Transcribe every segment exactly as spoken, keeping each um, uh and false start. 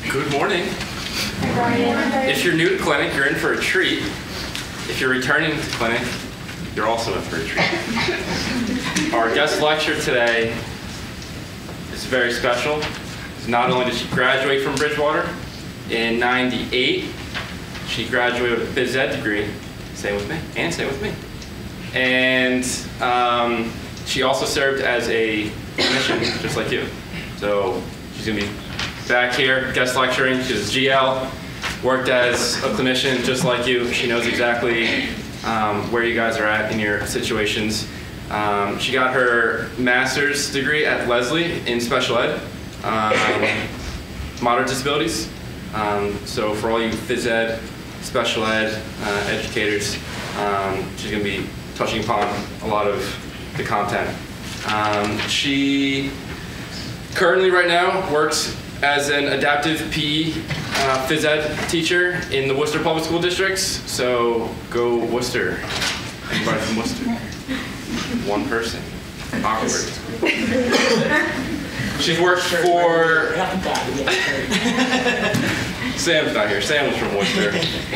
Good morning. Good morning. If you're new to clinic, you're in for a treat. If you're returning to clinic, you're also in for a treat. Our guest lecturer today is very special. Not only did she graduate from Bridgewater in ninety-eight, she graduated with a phys ed degree. Say with me, and say with me. And um, she also served as a clinician, just like you. So she's gonna be back here, guest lecturing. She's a G L, worked as a clinician just like you. She knows exactly um, where you guys are at in your situations. Um, she got her master's degree at Leslie in special ed, um, moderate disabilities. Um, so for all you phys ed, special ed uh, educators, um, she's going to be touching upon a lot of the content. Um, she currently right now works as an adaptive P E uh, phys ed teacher in the Worcester Public School Districts. So go Worcester. Everybody from Worcester. One person. Awkward. She's worked for... Sam's not here. Sam was from Worcester.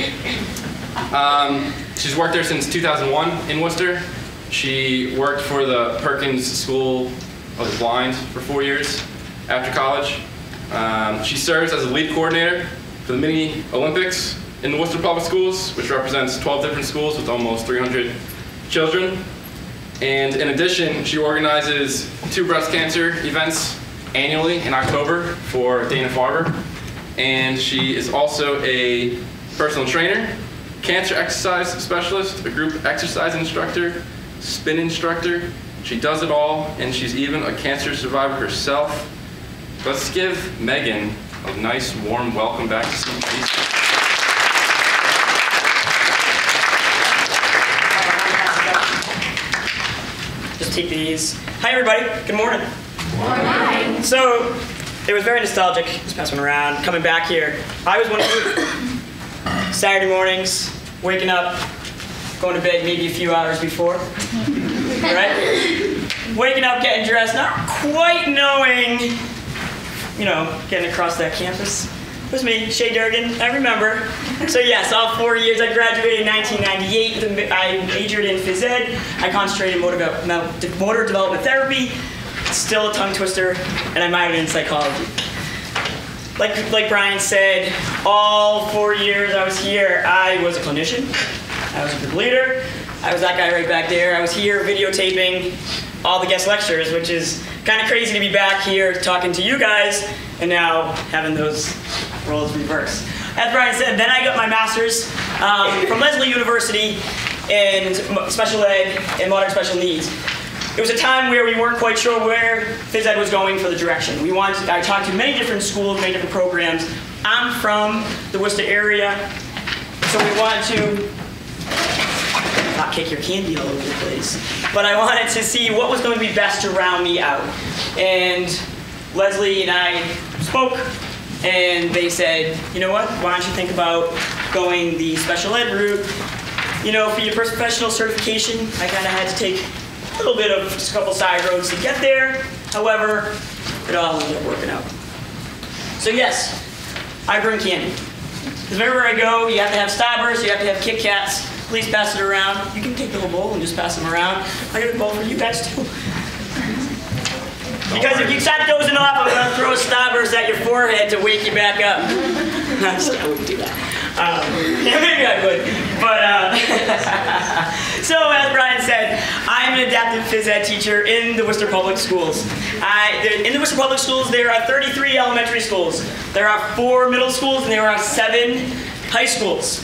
Um, she's worked there since two thousand one in Worcester. She worked for the Perkins School of the Blind for four years after college. Um, she serves as a lead coordinator for the Mini Olympics in the Worcester Public Schools, which represents twelve different schools with almost three hundred children. And in addition, she organizes two breast cancer events annually in October for Dana-Farber. And she is also a personal trainer, cancer exercise specialist, a group exercise instructor, spin instructor. She does it all, and she's even a cancer survivor herself. Let's give Meghan a nice, warm welcome back to C P B S C. Just take these. Hi, everybody. Good morning. Good morning. So, it was very nostalgic, just passing around, coming back here. I was one of you. Saturday mornings, waking up, going to bed maybe a few hours before. Right? Waking up, getting dressed, not quite knowing, you know, getting across that campus. It was me, Shay Durgan, I remember. So yes, all four years, I graduated in nineteen ninety-eight. I majored in phys ed. I concentrated in motor, motor development therapy. Still a tongue twister, and I minored in psychology. Like, like Brian said, all four years I was here, I was a clinician. I was a group leader. I was that guy right back there. I was here videotaping all the guest lectures, which is kind of crazy to be back here talking to you guys, and now having those roles reversed. As Brian said, then I got my master's um, from Leslie University in special ed and modern special needs. It was a time where we weren't quite sure where phys ed was going for the direction. We wanted, I talked to many different schools, many different programs. I'm from the Worcester area, so we wanted to not kick your candy all over the place, but I wanted to see what was going to be best to round me out. And Leslie and I spoke, and they said, you know what, why don't you think about going the special ed route? You know, for your professional certification, I kind of had to take a little bit of just a couple side roads to get there. However, it all ended up working out. So yes, I bring candy. Because wherever I go, you have to have Starburst, you have to have Kit Kats. Please pass it around. You can take the whole bowl and just pass them around. I got a bowl for you guys too. Because if you start dozing off, I'm going to throw a Starburst at your forehead to wake you back up. I wouldn't do that. Um, yeah, maybe I would. But, uh, so as Brian said, I'm an adaptive phys ed teacher in the Worcester Public Schools. I, in the Worcester Public Schools, there are thirty-three elementary schools. There are four middle schools, and there are seven high schools.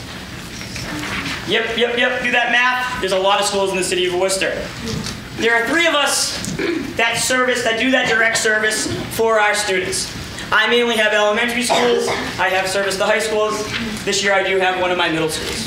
Yep, yep, yep, do that math. There's a lot of schools in the city of Worcester. There are three of us that service, that do that direct service for our students. I mainly have elementary schools. I have service the high schools. This year I do have one of my middle schools.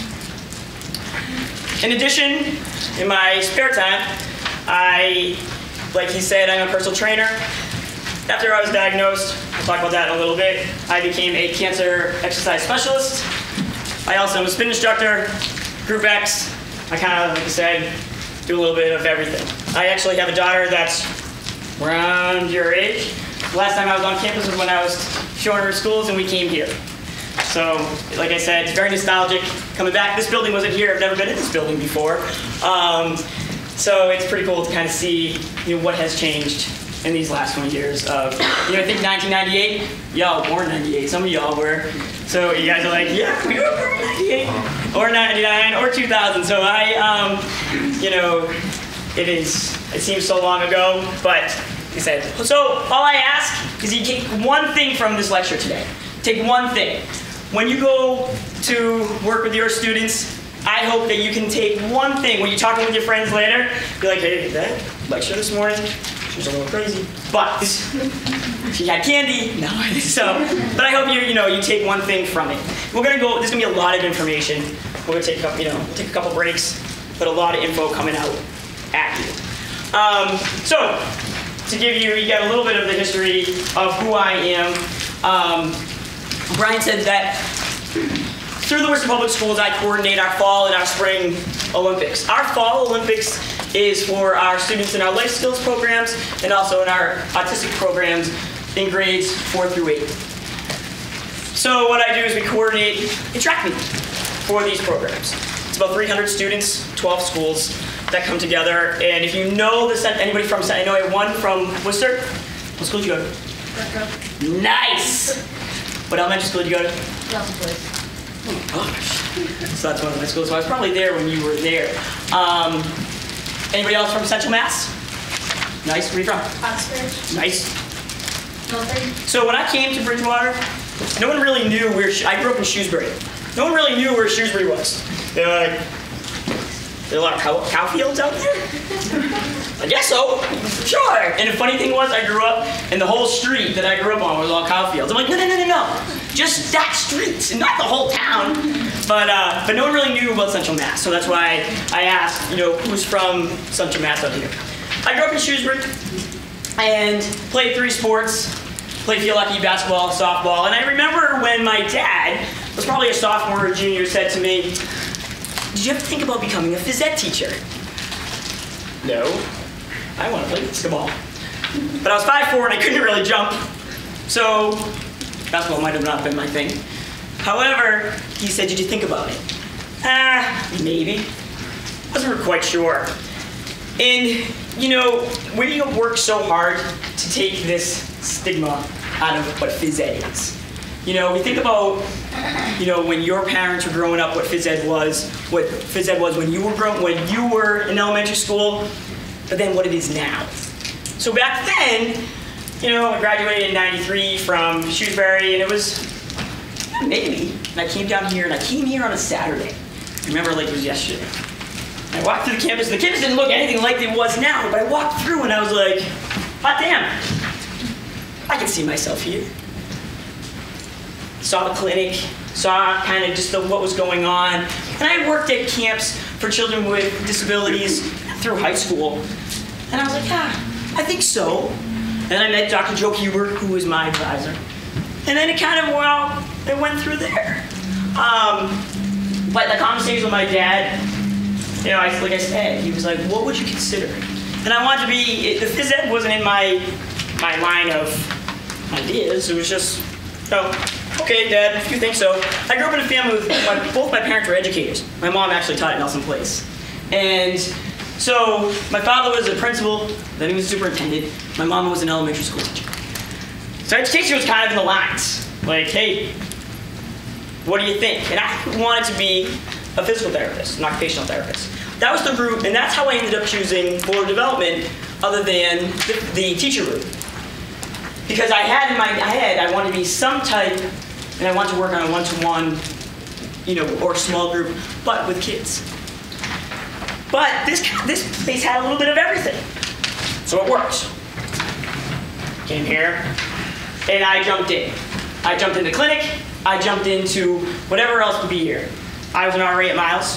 In addition, in my spare time, I, like he said, I'm a personal trainer. After I was diagnosed, I'll talk about that in a little bit, I became a cancer exercise specialist. I also am a spin instructor, Group X. I kind of, like I said, do a little bit of everything. I actually have a daughter that's around your age. last time I was on campus was when I was showing her schools and we came here. So, like I said, it's very nostalgic coming back. This building wasn't here. I've never been in this building before. Um, so it's pretty cool to kind of see, you know, what has changed in these last twenty years. Of, you know, I think nineteen ninety-eight, y'all were born in ninety-eight. Some of y'all were. So you guys are like, yeah, we were born in ninety-eight, or ninety-nine, or two thousand. So I, um, you know, it is, it seems so long ago, but like I said, so all I ask is you take one thing from this lecture today. Take one thing. When you go to work with your students, I hope that you can take one thing. When you're talking with your friends later, be like, hey, that lecture this morning, she was a little crazy, but she had candy. No, so, but I hope you, you know, you take one thing from it. We're gonna go. There's gonna be a lot of information. We're gonna take, a, you know, take a couple breaks, but a lot of info coming out at you. Um, so, to give you, you got a little bit of the history of who I am. Um, Brian said that through the Worcester Public Schools, I coordinate our fall and our spring Olympics. Our fall Olympics is for our students in our life skills programs and also in our autistic programs in grades four through eight. So what I do is we coordinate a track meet for these programs. It's about three hundred students, twelve schools that come together. And if you know the cent anybody from I know I one from Worcester. What school did you go to? Nice. What elementary school did you go to? Nelson Place. Oh my gosh. So that's one of my schools. So I was probably there when you were there. Um, anybody else from Central Mass? Nice. Where are you from? Oxford. Nice. Milford. So when I came to Bridgewater, no one really knew where, I grew up in Shrewsbury. No one really knew where Shrewsbury was. They were like, there are a lot of cow, cow fields out there? I guess so. Sure. And the funny thing was, I grew up, and the whole street that I grew up on was all cow fields. I'm like, no, no, no, no, no. Just that street, and not the whole town. But uh, but no one really knew about Central Mass, so that's why I asked, you know, who's from Central Mass out here. I grew up in Shrewsbury, and played three sports. Played field hockey, basketball, softball. And I remember when my dad, was probably a sophomore or junior, said to me, did you ever think about becoming a phys ed teacher? No. I want to play basketball. But I was five foot four and I couldn't really jump. So basketball might have not been my thing. However, he said, did you think about it? Ah, maybe. Wasn't quite sure. And, you know, we work so hard to take this stigma out of what phys ed is. You know, we think about, you know, when your parents were growing up, what phys ed was, what phys ed was when you were growing, when you were in elementary school, but then what it is now. So back then, you know, I graduated in ninety-three from Shrewsbury, and it was maybe, and I came down here, and I came here on a Saturday. I remember like it was yesterday. I walked through the campus, and the campus didn't look anything like it was now, but I walked through, and I was like, hot damn, I can see myself here. Saw the clinic, saw kind of just the, what was going on. And I worked at camps for children with disabilities through high school. And I was like, yeah, I think so. And then I met Doctor Joe Huber, who was my advisor. And then it kind of, well, it went through there. Um, but the conversation with my dad, you know, I, like I said, he was like, what would you consider? And I wanted to be, the phys ed wasn't in my, my line of ideas. It was just, you know, okay, Dad, if you think so. I grew up in a family with, my, both my parents were educators. My mom actually taught at Nelson Place. And so my father was a principal, then he was a superintendent. My mom was an elementary school teacher. So education was kind of in the lines. Like, hey, what do you think? And I wanted to be a physical therapist, an occupational therapist. That was the route, and that's how I ended up choosing for development other than the, the teacher route. Because I had in my head, I wanted to be some type, and I wanted to work on a one-to-one, you know, or small group, but with kids. But this, this place had a little bit of everything. So it worked. Came here, and I jumped in. I jumped into clinic, I jumped into whatever else would be here. I was an R A at Miles.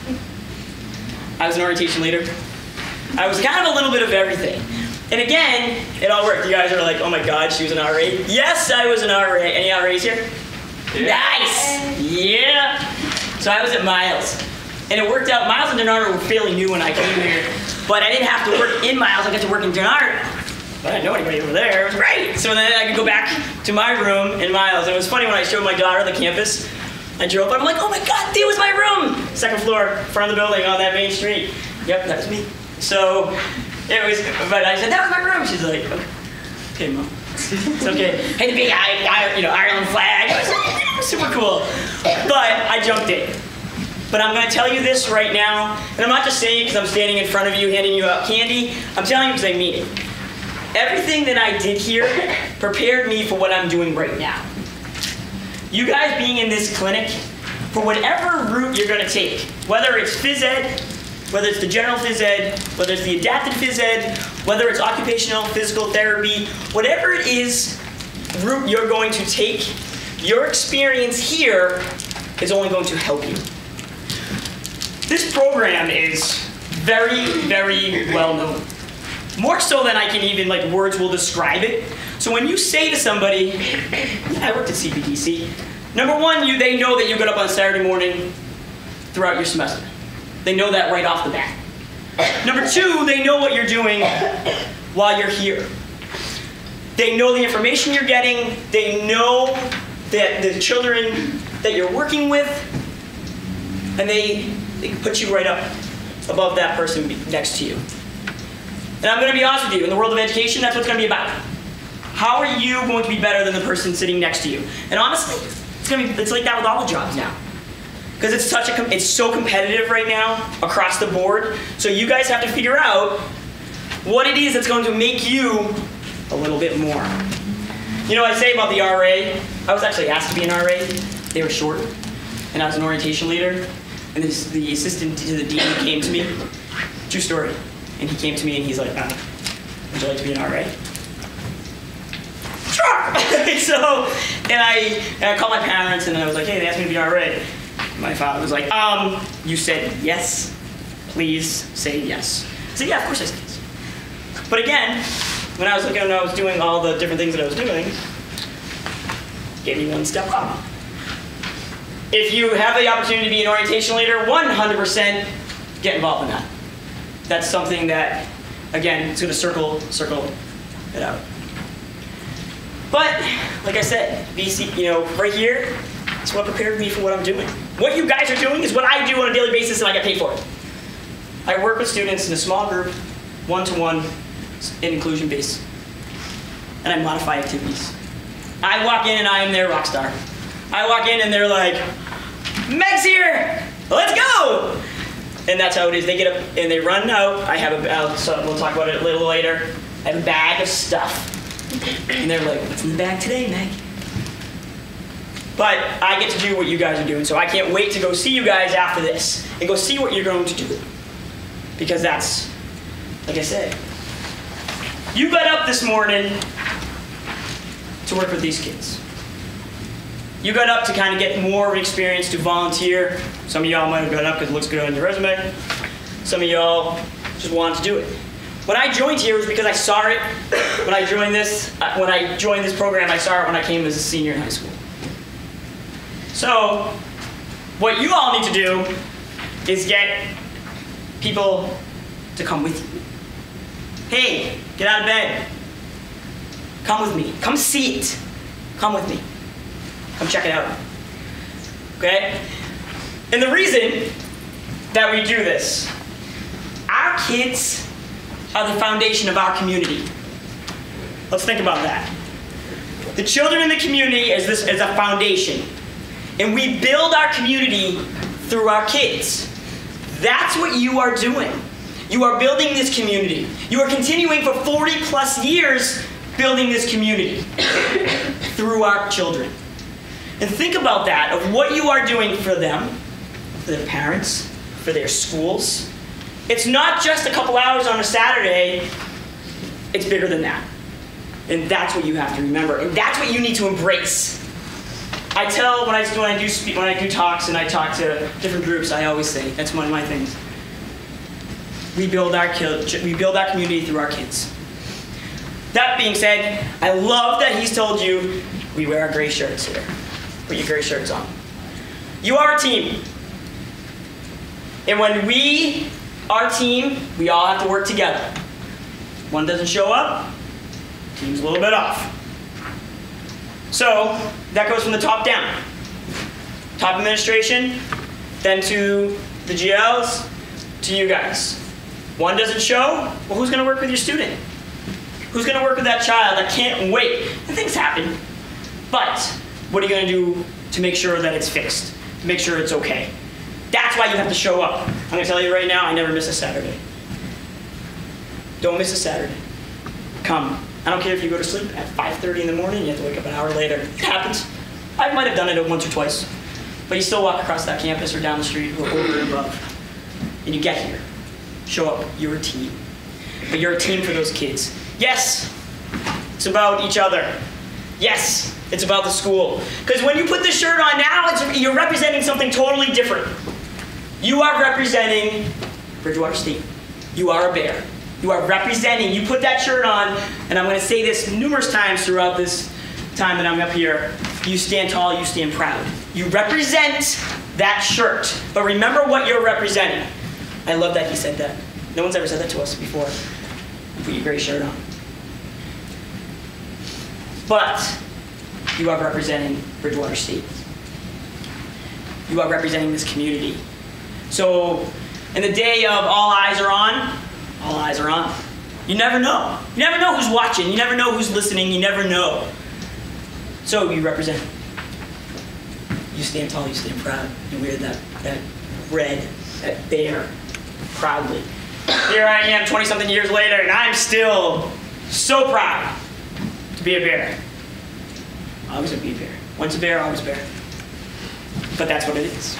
I was an orientation leader. I was kind of a little bit of everything. And again, it all worked. You guys are like, oh my God, she was an R A. Yes, I was an R A. Any R As here? Yeah. Nice. Yeah. So I was at Miles. And it worked out. Miles and Denardo were fairly new when I came here. But I didn't have to work in Miles. I got to work in Denardo. but I didn't know anybody over there. It was great. So then I could go back to my room in Miles. And it was funny when I showed my daughter the campus. I drove up, I'm like, oh my God, that was my room. Second floor, front of the building on that main street. Yep, that was me. So it was, but I said, that was my room. She's like, okay, Mom. It's okay. Hey, the big, I, I, you know, Ireland flag. It was super cool. But I jumped in. But I'm going to tell you this right now, and I'm not just saying it because I'm standing in front of you handing you out candy. I'm telling you because I mean it. Everything that I did here prepared me for what I'm doing right now. You guys being in this clinic, for whatever route you're going to take, whether it's phys ed, whether it's the general phys ed, whether it's the adapted phys ed, whether it's occupational physical therapy, whatever it is route you're going to take, your experience here is only going to help you. This program is very, very well known. More so than I can even, like, words will describe it. So when you say to somebody, yeah, I worked at C P D C, number one, you, they know that you got up on Saturday morning throughout your semester. They know that right off the bat. Number two, they know what you're doing while you're here. They know the information you're getting. They know that the children that you're working with, and they, they put you right up above that person next to you. And I'm going to be honest with you, in the world of education, that's what it's going to be about. How are you going to be better than the person sitting next to you? And honestly, it's going to be, it's like that with all the jobs now. Because it's such a, it's so competitive right now across the board. So you guys have to figure out what it is that's going to make you a little bit more. You know, I say about the R A, I was actually asked to be an R A. They were short, and I was an orientation leader. And this, the assistant to the dean came to me, true story. And he came to me and he's like, uh, would you like to be an R A? Sure! So, and I, and I called my parents and I was like, hey, they asked me to be an R A. My father was like, um, you said yes, please say yes. I said, yeah, of course I said yes. But again, when I was looking and I was doing all the different things that I was doing, gave me one step up. If you have the opportunity to be an orientation leader, one hundred percent get involved in that. That's something that, again, it's going to circle, circle it out. But, like I said, B C, you know, right here, it's what prepared me for what I'm doing. What you guys are doing is what I do on a daily basis and I get paid for it. I work with students in a small group, one-to-one, in inclusion-based, and I modify activities. I walk in and I am their rock star. I walk in and they're like, Meg's here, let's go! And that's how it is. They get up and they run out. I have a, I'll, so we'll talk about it a little later. I have a bag of stuff. And they're like, what's in the bag today, Meg? But I get to do what you guys are doing, so I can't wait to go see you guys after this and go see what you're going to do. Because that's, like I said, you got up this morning to work with these kids. You got up to kind of get more experience to volunteer. Some of y'all might have got up because it looks good on your resume. Some of y'all just wanted to do it. When I joined here, it was because I saw it. When I joined this, when I joined this program, I saw it when I came as a senior in high school. So, what you all need to do is get people to come with you. Hey, get out of bed. Come with me. Come see it. Come with me. Come check it out. Okay? And the reason that we do this, our kids are the foundation of our community. Let's think about that. The children in the community is this is a foundation. And we build our community through our kids. That's what you are doing. You are building this community. You are continuing for forty plus years building this community through our children. And think about that, of what you are doing for them, for their parents, for their schools. It's not just a couple hours on a Saturday, it's bigger than that. And that's what you have to remember, and that's what you need to embrace. I tell, when I, when I do speak, when I do talks and I talk to different groups, I always say, that's one of my things. We build our, we build our community through our kids. That being said, I love that he's told you, we wear our gray shirts here. Put your gray shirts on. You are a team. And when we are a team, we all have to work together. One doesn't show up, team's a little bit off. So that goes from the top down. Top administration, then to the G Ls, to you guys. One doesn't show, well, who's going to work with your student? Who's going to work with that child that can't wait? And things happen. But what are you going to do to make sure that it's fixed? To make sure it's okay? That's why you have to show up. I'm going to tell you right now, I never miss a Saturday. Don't miss a Saturday. Come. I don't care if you go to sleep at five thirty in the morning, you have to wake up an hour later. It happens. I might have done it once or twice. But you still walk across that campus or down the street or over and above. And you get here. Show up. You're a team. But you're a team for those kids. Yes, it's about each other. Yes, it's about the school. Because when you put this shirt on now, it's, you're representing something totally different. You are representing Bridgewater State. You are a bear. You are representing, you put that shirt on, and I'm going to say this numerous times throughout this time that I'm up here. You stand tall, you stand proud. You represent that shirt. But remember what you're representing. I love that he said that. No one's ever said that to us before. Put your gray shirt on. But you are representing Bridgewater State. You are representing this community. So in the day of all eyes are on, all eyes are on. You never know. You never know who's watching. You never know who's listening. You never know. So you represent. You stand tall, you stand proud. You wear that, that red, that bear, proudly. Here I am twenty-something years later, and I'm still so proud to be a bear. Always gonna be a bear. Once a bear, always a bear. But that's what it is.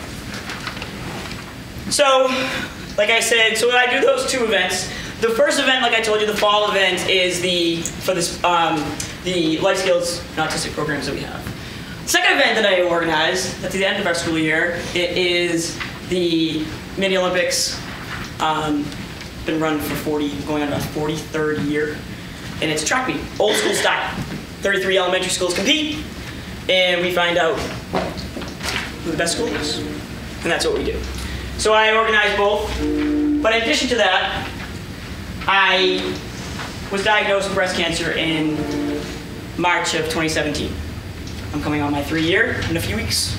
So, like I said, so I do those two events. The first event, like I told you, the fall event is the for this um, the life skills and autistic programs that we have. The second event that I organize at the end of our school year, it is the Mini Olympics. Um, been run for forty, going on about forty-third year, and it's track meet, old school style. thirty-three elementary schools compete, and we find out who the best school is, and that's what we do. So I organize both, but in addition to that, I was diagnosed with breast cancer in March of twenty seventeen. I'm coming on my three year in a few weeks.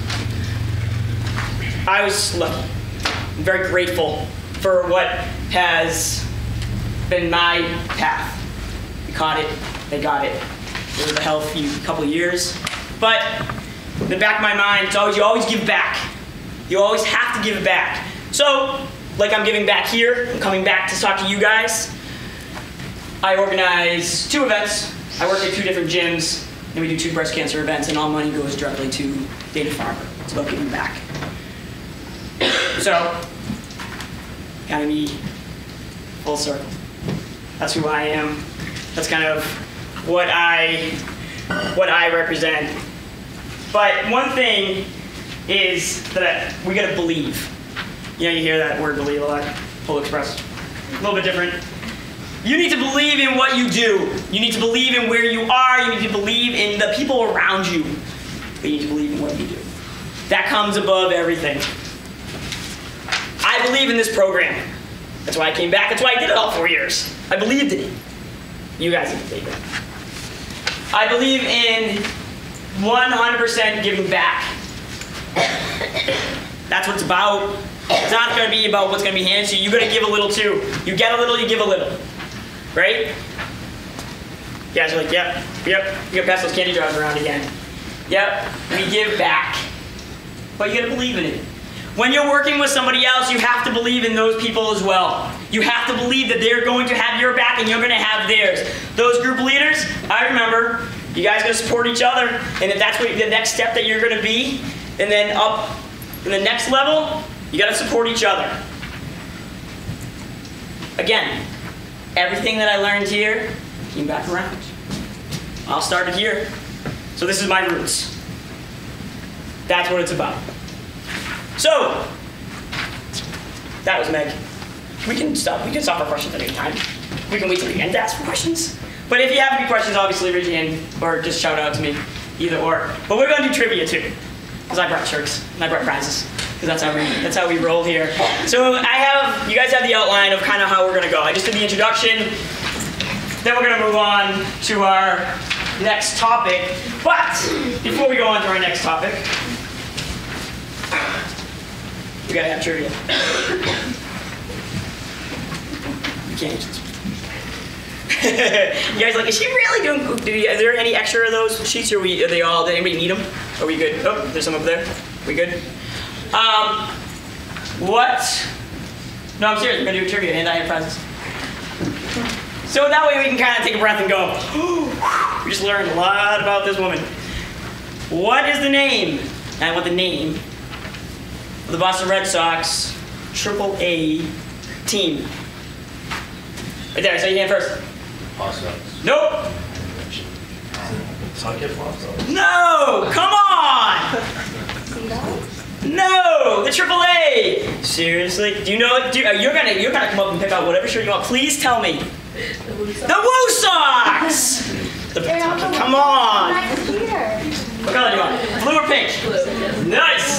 I was lucky. I'm very grateful for what has been my path. We caught it, they got it. It was a healthy couple of years. But in the back of my mind, it's always, you always give back. You always have to give back. So, like I'm giving back here, I'm coming back to talk to you guys. I organize two events. I work at two different gyms, and we do two breast cancer events, and all money goes directly to Dana-Farber. It's about giving back. So, kind of me, full circle. That's who I am. That's kind of what I, what I represent. But one thing is that we gotta believe. You know, you hear that word believe a lot. Full Express, a little bit different. You need to believe in what you do. You need to believe in where you are. You need to believe in the people around you. But you need to believe in what you do. That comes above everything. I believe in this program. That's why I came back. That's why I did it all four years. I believed in it. You guys didn't believe it. I believe in one hundred percent giving back. That's what it's about. It's not going to be about what's going to be handed to you. You're going to give a little too. You get a little, you give a little. Right? You guys are like, yep, yep. You got to pass those candy jars around again. Yep, we give back. But you got to believe in it. When you're working with somebody else, you have to believe in those people as well. You have to believe that they're going to have your back and you're going to have theirs. Those group leaders, I remember, you guys are going to support each other, and if that's what the next step that you're going to be, and then up in the next level, you got to support each other. Again, everything that I learned here came back around. I'll start it here. So this is my roots. That's what it's about. So, that was Meg. We can stop. We can stop our questions at any time. We can wait till the end to ask for questions. But if you have any questions, obviously raise your hand or just shout out to me, either or. But we're going to do trivia too, because I brought shirts and I brought prizes, because that's how we that's how we roll here. So I have you guys have the outline of kind of how we're going to go. I just did the introduction. then we're going to move on to our next topic. But before we go on to our next topic, we got to have trivia. You can't just... You guys like, is she really doing, do you, is there any extra of those sheets, or are, we, are they all, did anybody need them? Are we good? Oh, there's some up there. We good? Um, what? No, I'm serious. We're gonna do a trivia, and I have prizes. So that way we can kind of take a breath and go, we just learned a lot about this woman. What is the name? I want the name of the Boston Red Sox triple A team. Right there. So you hand first. Awesome. Nope. Socket Flopso. No. Come on. No, the triple A. Seriously? Do you know it? Do you, you're gonna you're gonna come up and pick out whatever shirt you want. Please tell me. The Woo Sox. The Woo Sox. The, come on. Here. What color do you want? Blue or pink? Blue. Nice.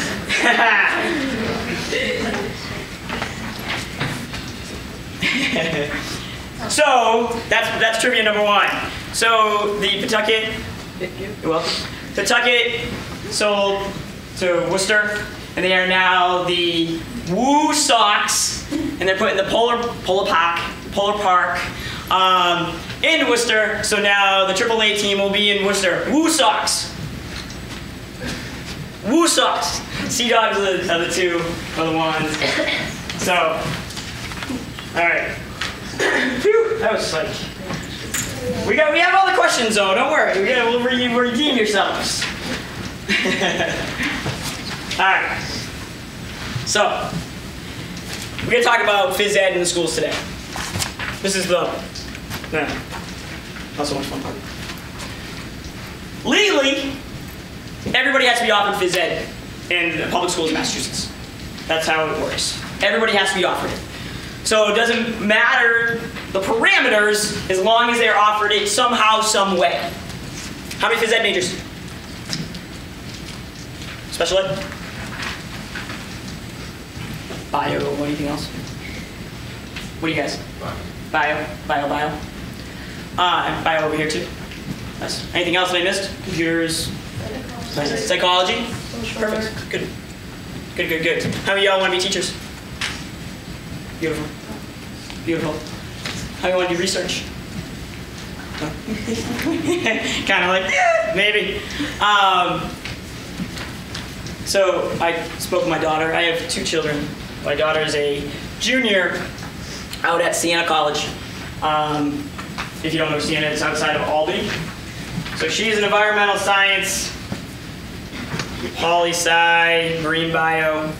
So that's that's trivia number one. So the Pawtucket. You're welcome. Pawtucket sold to Worcester, and they are now the Woo Sox, and they're put in the Polar Polar Park, Polar Park um, in Worcester. So now the triple A team will be in Worcester. Woo Sox. Woo Sox. Sea Dogs are the, are the two are the ones. So, all right. Phew, that was like. We got we have all the questions though. Don't worry. We got we'll re redeem yourselves. Alright. So, we're going to talk about phys ed in the schools today. This is the, no, not so much fun part. Legally, everybody has to be offered phys ed in public schools in Massachusetts. That's how it works. Everybody has to be offered it. So it doesn't matter the parameters as long as they're offered it somehow, some way. How many phys ed majors? Special ed? Bio, or anything else? What do you guys? Bio, bio, bio. Uh, bio over here too. Nice. Anything else that I missed? Computers? Psychology? Perfect. Good. Good, good, good. How many of y'all want to be teachers? Beautiful. Beautiful. How many want to do research? Kind of like, yeah, maybe. Um, so I spoke with my daughter. I have two children. My daughter is a junior out at Siena College. Um, if you don't know Siena, it's outside of Albany. So she's an environmental science, poli-sci, marine bio.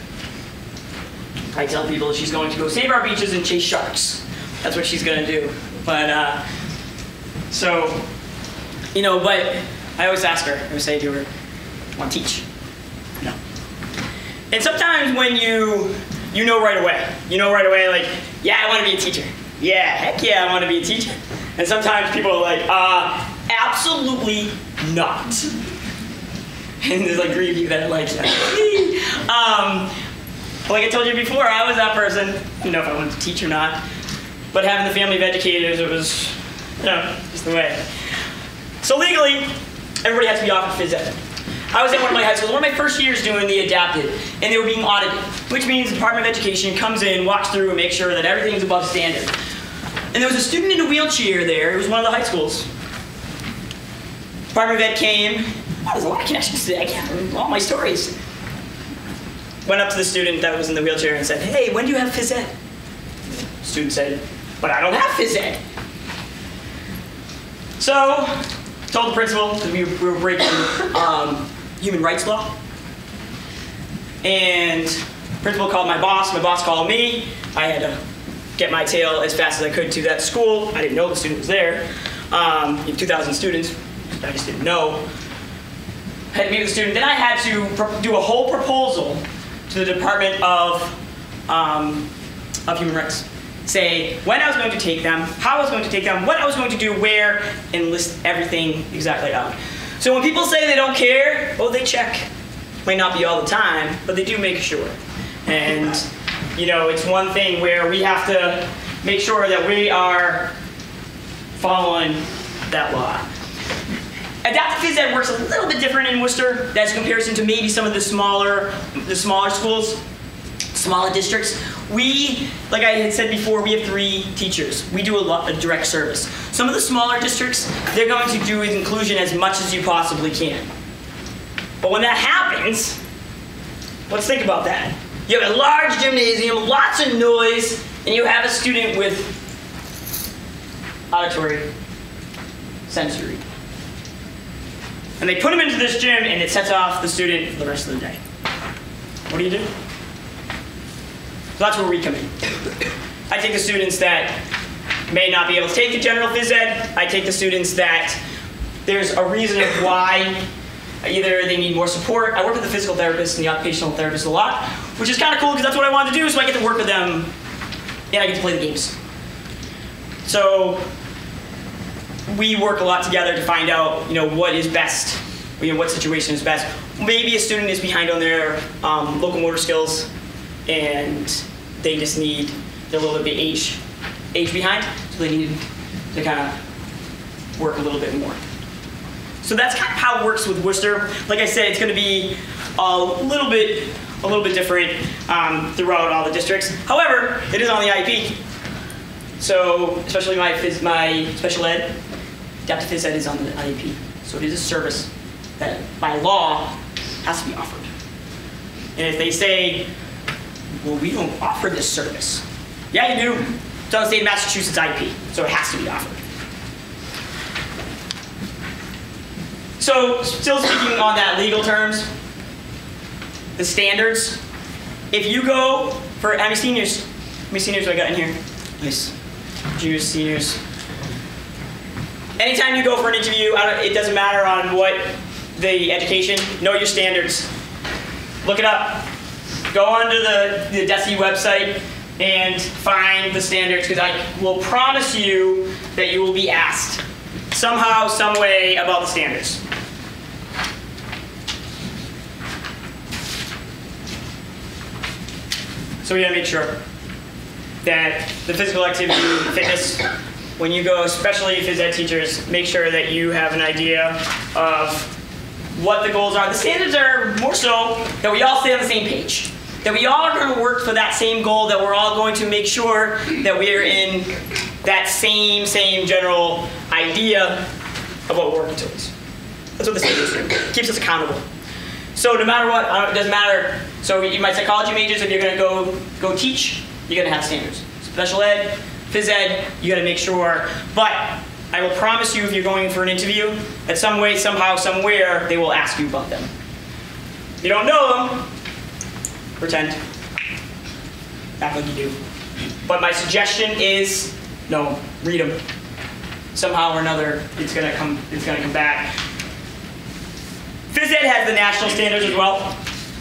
I tell people she's going to go save our beaches and chase sharks. That's what she's going to do. But, uh, so, you know, but I always ask her, I always say to her, want to teach? No. And sometimes when you, you know right away, you know right away, like, yeah, I want to be a teacher. Yeah, heck yeah, I want to be a teacher. And sometimes people are like, uh, absolutely not. And there's like three of you that are like, um, like I told you before, I was that person. I didn't know if I wanted to teach or not. But having the family of educators, it was, you know, just the way. So legally, everybody has to be offered phys ed. I was at one of my high schools, one of my first years doing the adapted, and they were being audited, which means the Department of Education comes in, walks through, and makes sure that everything's above standard. And there was a student in a wheelchair there. It was one of the high schools. Department of Ed came. Oh, there's a lot of connections today. I can't all my stories. Went up to the student that was in the wheelchair and said, hey, when do you have phys ed? Student said, but I don't have phys ed. So, told the principal that we were breaking um, human rights law. And principal called my boss, my boss called me. I had to get my tail as fast as I could to that school. I didn't know the student was there. Um, two thousand students, I just didn't know. I had to meet with the student. Then I had to do a whole proposal to the Department of, um, of Human Rights. Say when I was going to take them, how I was going to take them, what I was going to do, where, and list everything exactly out. So when people say they don't care, well, they check. Might not be all the time, but they do make sure. And you know, it's one thing where we have to make sure that we are following that law. Adaptive phys ed works a little bit different in Worcester as comparison to maybe some of the smaller, the smaller schools, smaller districts. We, like I had said before, we have three teachers. We do a lot of direct service. Some of the smaller districts, they're going to do inclusion as much as you possibly can. But when that happens, let's think about that. You have a large gymnasium, lots of noise, and you have a student with auditory, sensory. And they put him into this gym and it sets off the student for the rest of the day. What do you do? So that's where we come in. I take the students that may not be able to take the general phys ed. I take the students that there's a reason of why. Either they need more support. I work with the physical therapist and the occupational therapist a lot, which is kind of cool because that's what I wanted to do, so I get to work with them and I get to play the games. So we work a lot together to find out, you know, what is best, you know, what situation is best. Maybe a student is behind on their um, locomotor skills and they just need, they're a little bit age, age behind, so they need to kind of work a little bit more. So that's kind of how it works with Worcester. Like I said, it's going to be a little bit, a little bit different um, throughout all the districts. However, it is on the I E P. So, especially my phys, my special ed, adaptive phys ed is on the I E P. So it is a service that, by law, has to be offered. And if they say, well, we don't offer this service. Yeah, you do. It's on the state of Massachusetts I E P, so it has to be offered. So, still speaking on that legal terms, the standards. If you go for, how many seniors? How many seniors do I got in here? Nice. Juniors, seniors. Anytime you go for an interview, I don't, it doesn't matter on what the education, know your standards. Look it up. Go onto the, the D E S E website and find the standards, because I will promise you that you will be asked somehow, some way about the standards. So we gotta make sure that the physical activity, fitness, when you go, especially phys ed teachers, make sure that you have an idea of what the goals are. The standards are more so that we all stay on the same page. That we all are going to work for that same goal, that we're all going to make sure that we're in that same, same general idea of what we're working towards. That's what the standards do. It keeps us accountable. So no matter what, it doesn't matter. So my psychology majors, if you're going to go go teach, you're going to have standards. Special ed, phys ed, you got to make sure. But I will promise you, if you're going for an interview, that some way, somehow, somewhere, they will ask you about them. If you don't know them, pretend. Act like you do. But my suggestion is, no, read them. Somehow or another, it's gonna come. It's gonna come back. Phys ed has the national standards as well.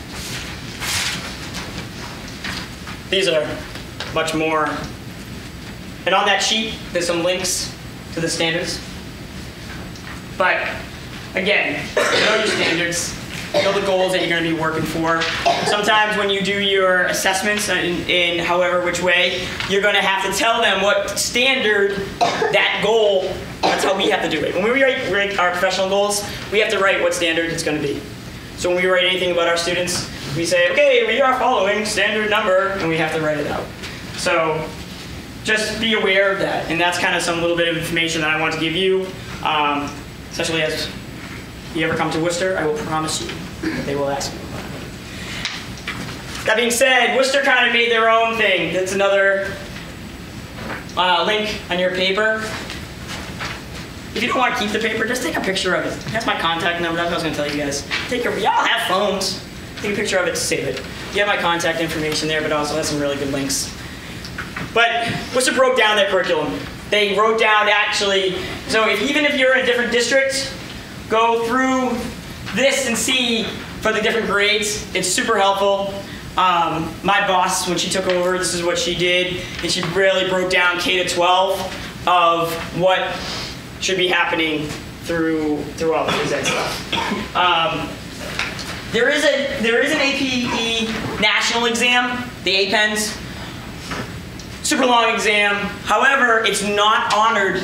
These are much more. And on that sheet, there's some links to the standards. But again, know your standards. Know the goals that you're going to be working for. Sometimes when you do your assessments in, in however which way, you're going to have to tell them what standard, that goal, that's how we have to do it. When we write, write our professional goals, we have to write what standard it's going to be. So when we write anything about our students, we say, okay, we are following standard number, and we have to write it out. So just be aware of that. And that's kind of some little bit of information that I want to give you, um, especially as you ever come to Worcester, I will promise you that they will ask you about it. That being said, Worcester kind of made their own thing. That's another uh, link on your paper. If you don't want to keep the paper, just take a picture of it. That's my contact number. That's what I was going to tell you guys. Take a, y'all have phones. Take a picture of it to save it. You have my contact information there, but also has some really good links. But Worcester broke down their curriculum. They wrote down actually, so if, even if you're in a different district, go through this and see for the different grades. It's super helpful. Um, my boss, when she took over, this is what she did, and she really broke down K to twelve of what should be happening through through all the phys ed stuff. Um, there is a there is an A P E national exam, the A P E Ns. Super long exam. However, it's not honored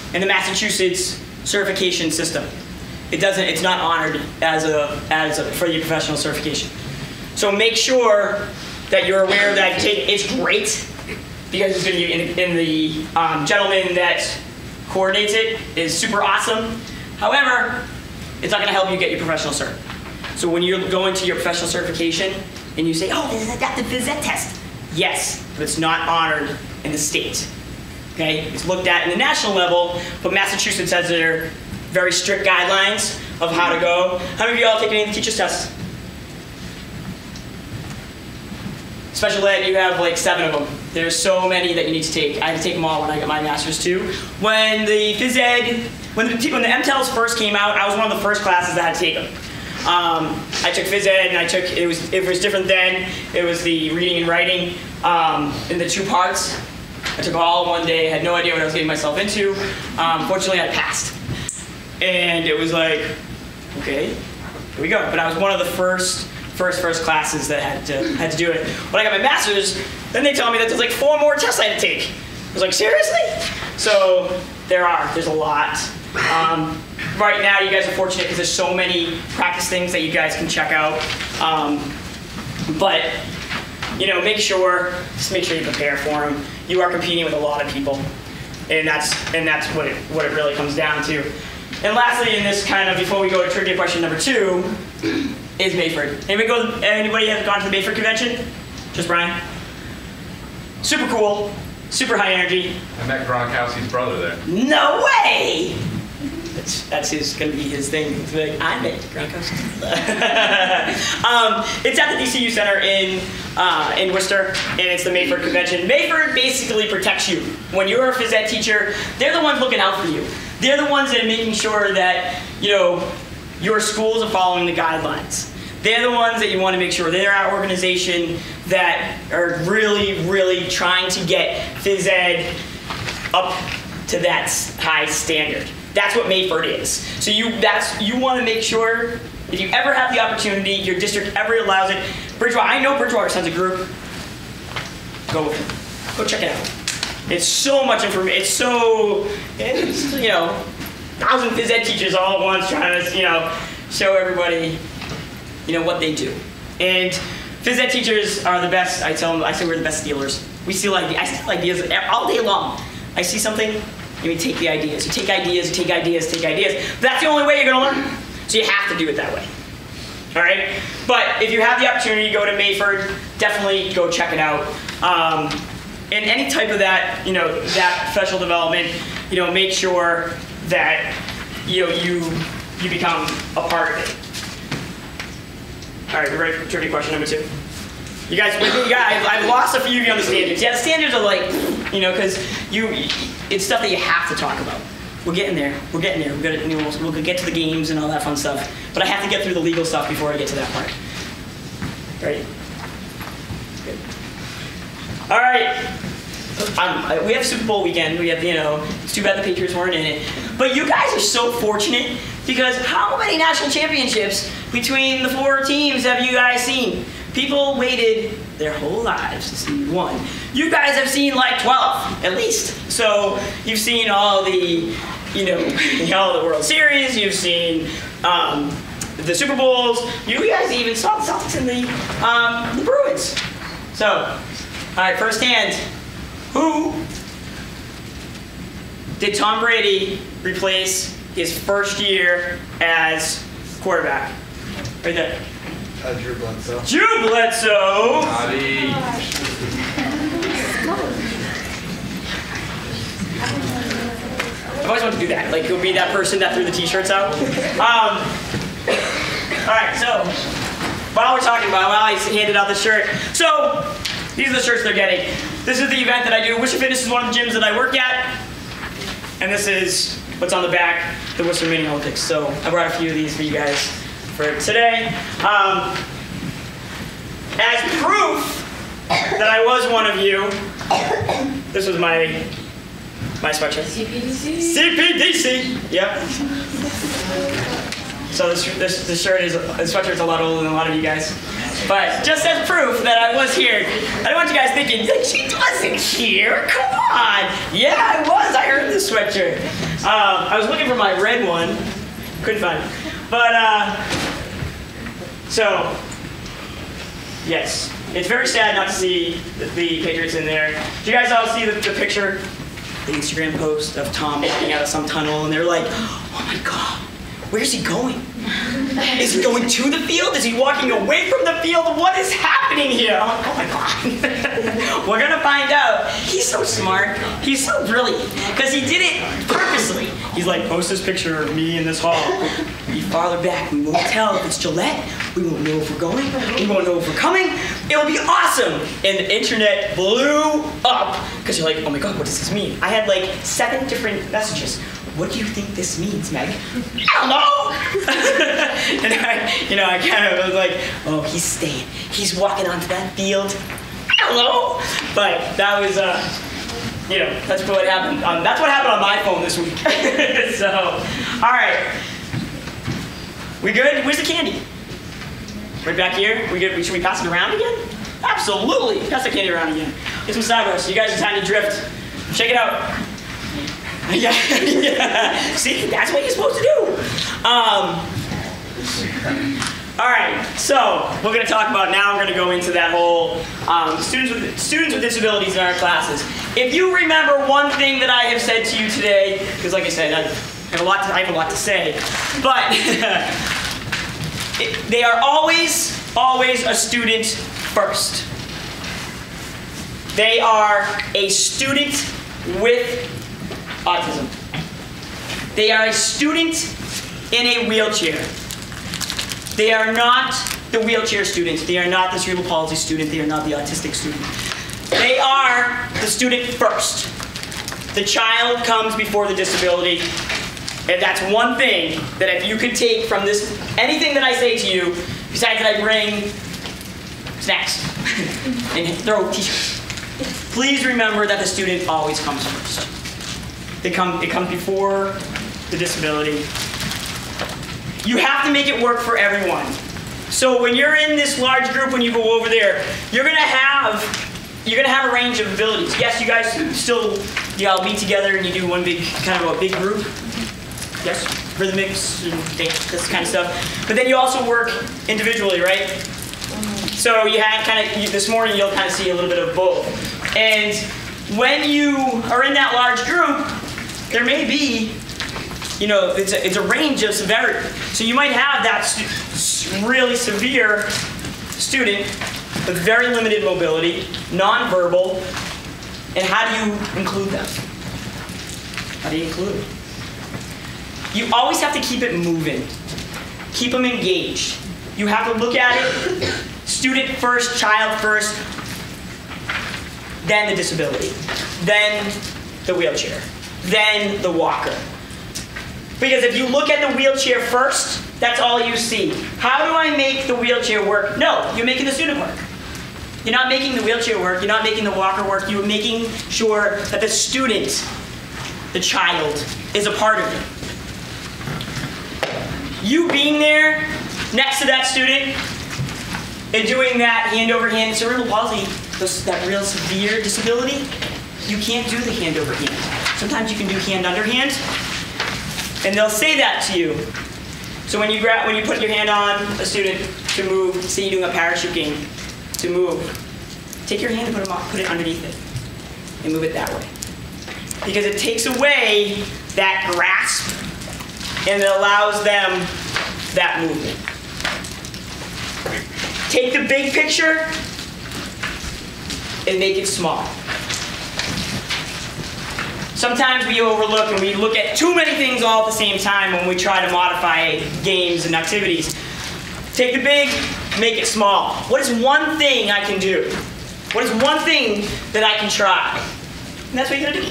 in the Massachusetts certification system. It doesn't, it's not honored as a, as a, for your professional certification. So make sure that you're aware that take, it's great because it's going to be in, in the um, gentleman that coordinates it is super awesome. However, it's not going to help you get your professional cert. So when you're going to your professional certification and you say, oh, this is adaptive phys ed test. Yes, but it's not honored in the state. Okay, it's looked at in the national level, but Massachusetts has their very strict guidelines of how to go. How many of you all taken any of the teacher's tests? Special ed, you have like seven of them. There's so many that you need to take. I had to take them all when I got my master's too. When the phys ed, when the, when the M T E Ls first came out, I was one of the first classes that I had to take them. Um, I took phys ed, and I took, it was, it was different then. It was the reading and writing um, in the two parts. I took all one day, had no idea what I was getting myself into. Um, fortunately, I passed. And it was like, okay, here we go. But I was one of the first, first, first classes that had to, had to do it. When I got my master's, then they tell me that there's like four more tests I had to take. I was like, seriously? So there are, there's a lot. Um, right now, you guys are fortunate because there's so many practice things that you guys can check out. Um, but, you know, make sure, just make sure you prepare for them. You are competing with a lot of people, and that's and that's what it what it really comes down to. And lastly, in this kind of before we go to trivia question number two, is Mayford. Anybody go? Anybody have gone to the Mayford convention? Just Brian. Super cool, super high energy. I met Gronkowski's brother there. No way! That's, that's his, gonna be his thing. It's like, I met Gronkowski. um, it's at the D C U Center in, uh, in Worcester, and it's the Mayford Convention. Mayford basically protects you. When you're a phys ed teacher, they're the ones looking out for you. They're the ones that are making sure that, you know, your schools are following the guidelines. They're the ones that you want to make sure they're our organization that are really, really trying to get phys ed up to that high standard. That's what Mayford is. So you that's you want to make sure if you ever have the opportunity, your district ever allows it. Bridgewater, I know Bridgewater sends a group. Go with it. Go check it out. It's so much information. It's so it's, you know, thousand phys ed teachers all at once trying to, you know, show everybody, you know, what they do. And phys ed teachers are the best. I tell them, I say we're the best stealers. We steal ideas. I steal ideas all day long. I see something. You take the ideas. You take ideas, you take ideas, take ideas. But that's the only way you're going to learn. So you have to do it that way. All right? But if you have the opportunity to go to Mayford, definitely go check it out. Um, and any type of that, you know, that professional development, you know, make sure that, you know, you, you become a part of it. All right, we're ready for trivia question number two. You guys, you guys, I've lost a few of you on the standards. Yeah, the standards are like, you know, because you, it's stuff that you have to talk about. We're getting there. We're getting there. We're gonna, you know, we'll get to the games and all that fun stuff. But I have to get through the legal stuff before I get to that part. Ready? Good. All right. Um, we have Super Bowl weekend. We have, you know, it's too bad the Patriots weren't in it. But you guys are so fortunate because how many national championships between the four teams have you guys seen? People waited their whole lives to see one. You guys have seen like twelve, at least. So you've seen all the, you know, all the World Series. You've seen um, the Super Bowls. You guys even saw the Celtics and the um, the Bruins. So, all right, firsthand, who did Tom Brady replace his first year as quarterback? Right there. Uh, Drew Bledsoe. Drew Bledsoe. Paradis. I've always wanted to do that. Like, you'll be that person that threw the t-shirts out. Um, all right, so while we're talking about, while I handed out the shirt. So these are the shirts they're getting. This is the event that I do. Worcester Fitness is one of the gyms that I work at. And this is what's on the back, the Worcester Mini Olympics. So I brought a few of these for you guys for today. Um, as proof that I was one of you, this was my my sweatshirt. C P D C. C P D C. Yep. So this this this shirt is this sweatshirt's a lot older than a lot of you guys. But just as proof that I was here, I don't want you guys thinking, like, she wasn't here, come on. Yeah, I was, I earned the sweatshirt. Um, I was looking for my red one, couldn't find it. But, uh, so, yes, it's very sad not to see the, the Patriots in there. Did you guys all see the, the picture, the Instagram post of Tom walking out of some tunnel, and they're like, oh my God, where's he going? Is he going to the field? Is he walking away from the field? What is happening here? I'm like, oh my God. We're gonna find out. He's so smart. He's so brilliant. Because he did it purposely. He's like, post this picture of me in this hall. Be farther back. We won't tell if it's Gillette. We won't know if we're going. We won't know if we're coming. It'll be awesome. And the internet blew up. Because you're like, oh my God, what does this mean? I had like seven different messages. What do you think this means, Meg? I don't know. And I, you know, I kind of was like, oh, he's staying. He's walking onto that field. I don't know. But that was, uh, you know, that's what happened. Um, that's what happened on my phone this week. So, all right. We good? Where's the candy? Right back here? We good? Should we pass it around again? Absolutely. Pass the candy around again. Get some Starburst. You guys are trying to drift. Check it out. Yeah, yeah. See, that's what you're supposed to do. Um, all right, so we're going to talk about now. We're going to go into that whole um, students with students with disabilities in our classes. If you remember one thing that I have said to you today, because like I said, I have a lot to, I have a lot to say, but it, they are always, always a student first. They are a student with autism. They are a student in a wheelchair. They are not the wheelchair student. They are not the cerebral palsy student. They are not the autistic student. They are the student first. The child comes before the disability. And that's one thing that if you could take from this, anything that I say to you, besides that I bring snacks and throw t-shirts, please remember that the student always comes first. They come, it comes before the disability. You have to make it work for everyone. So when you're in this large group, when you go over there, you're gonna have, you're gonna have a range of abilities. Yes, you guys still, you all meet together and you do one big, kind of a big group. Yes, rhythmics and this kind of stuff. But then you also work individually, right? So you had kind of, you, this morning you'll kind of see a little bit of both. And when you are in that large group, there may be, you know, it's a, it's a range of severity. So you might have that stu really severe student with very limited mobility, nonverbal, and how do you include them? How do you include them? You always have to keep it moving. Keep them engaged. You have to look at it, student first, child first, then the disability, then the wheelchair, then the walker. Because if you look at the wheelchair first, that's all you see. How do I make the wheelchair work? No, you're making the student work. You're not making the wheelchair work, you're not making the walker work, you're making sure that the student, the child, is a part of it. You being there next to that student and doing that hand over hand, cerebral palsy, that real severe disability, you can't do the hand over hand. Sometimes you can do hand under hand, and they'll say that to you. So when you grab, when you put your hand on a student to move, say you're doing a parachute game, to move, take your hand and put, them on, put it underneath it, and move it that way. Because it takes away that grasp, and it allows them that movement. Take the big picture and make it small. Sometimes we overlook and we look at too many things all at the same time when we try to modify games and activities. Take the big, make it small. What is one thing I can do? What is one thing that I can try? And that's what you're gonna do.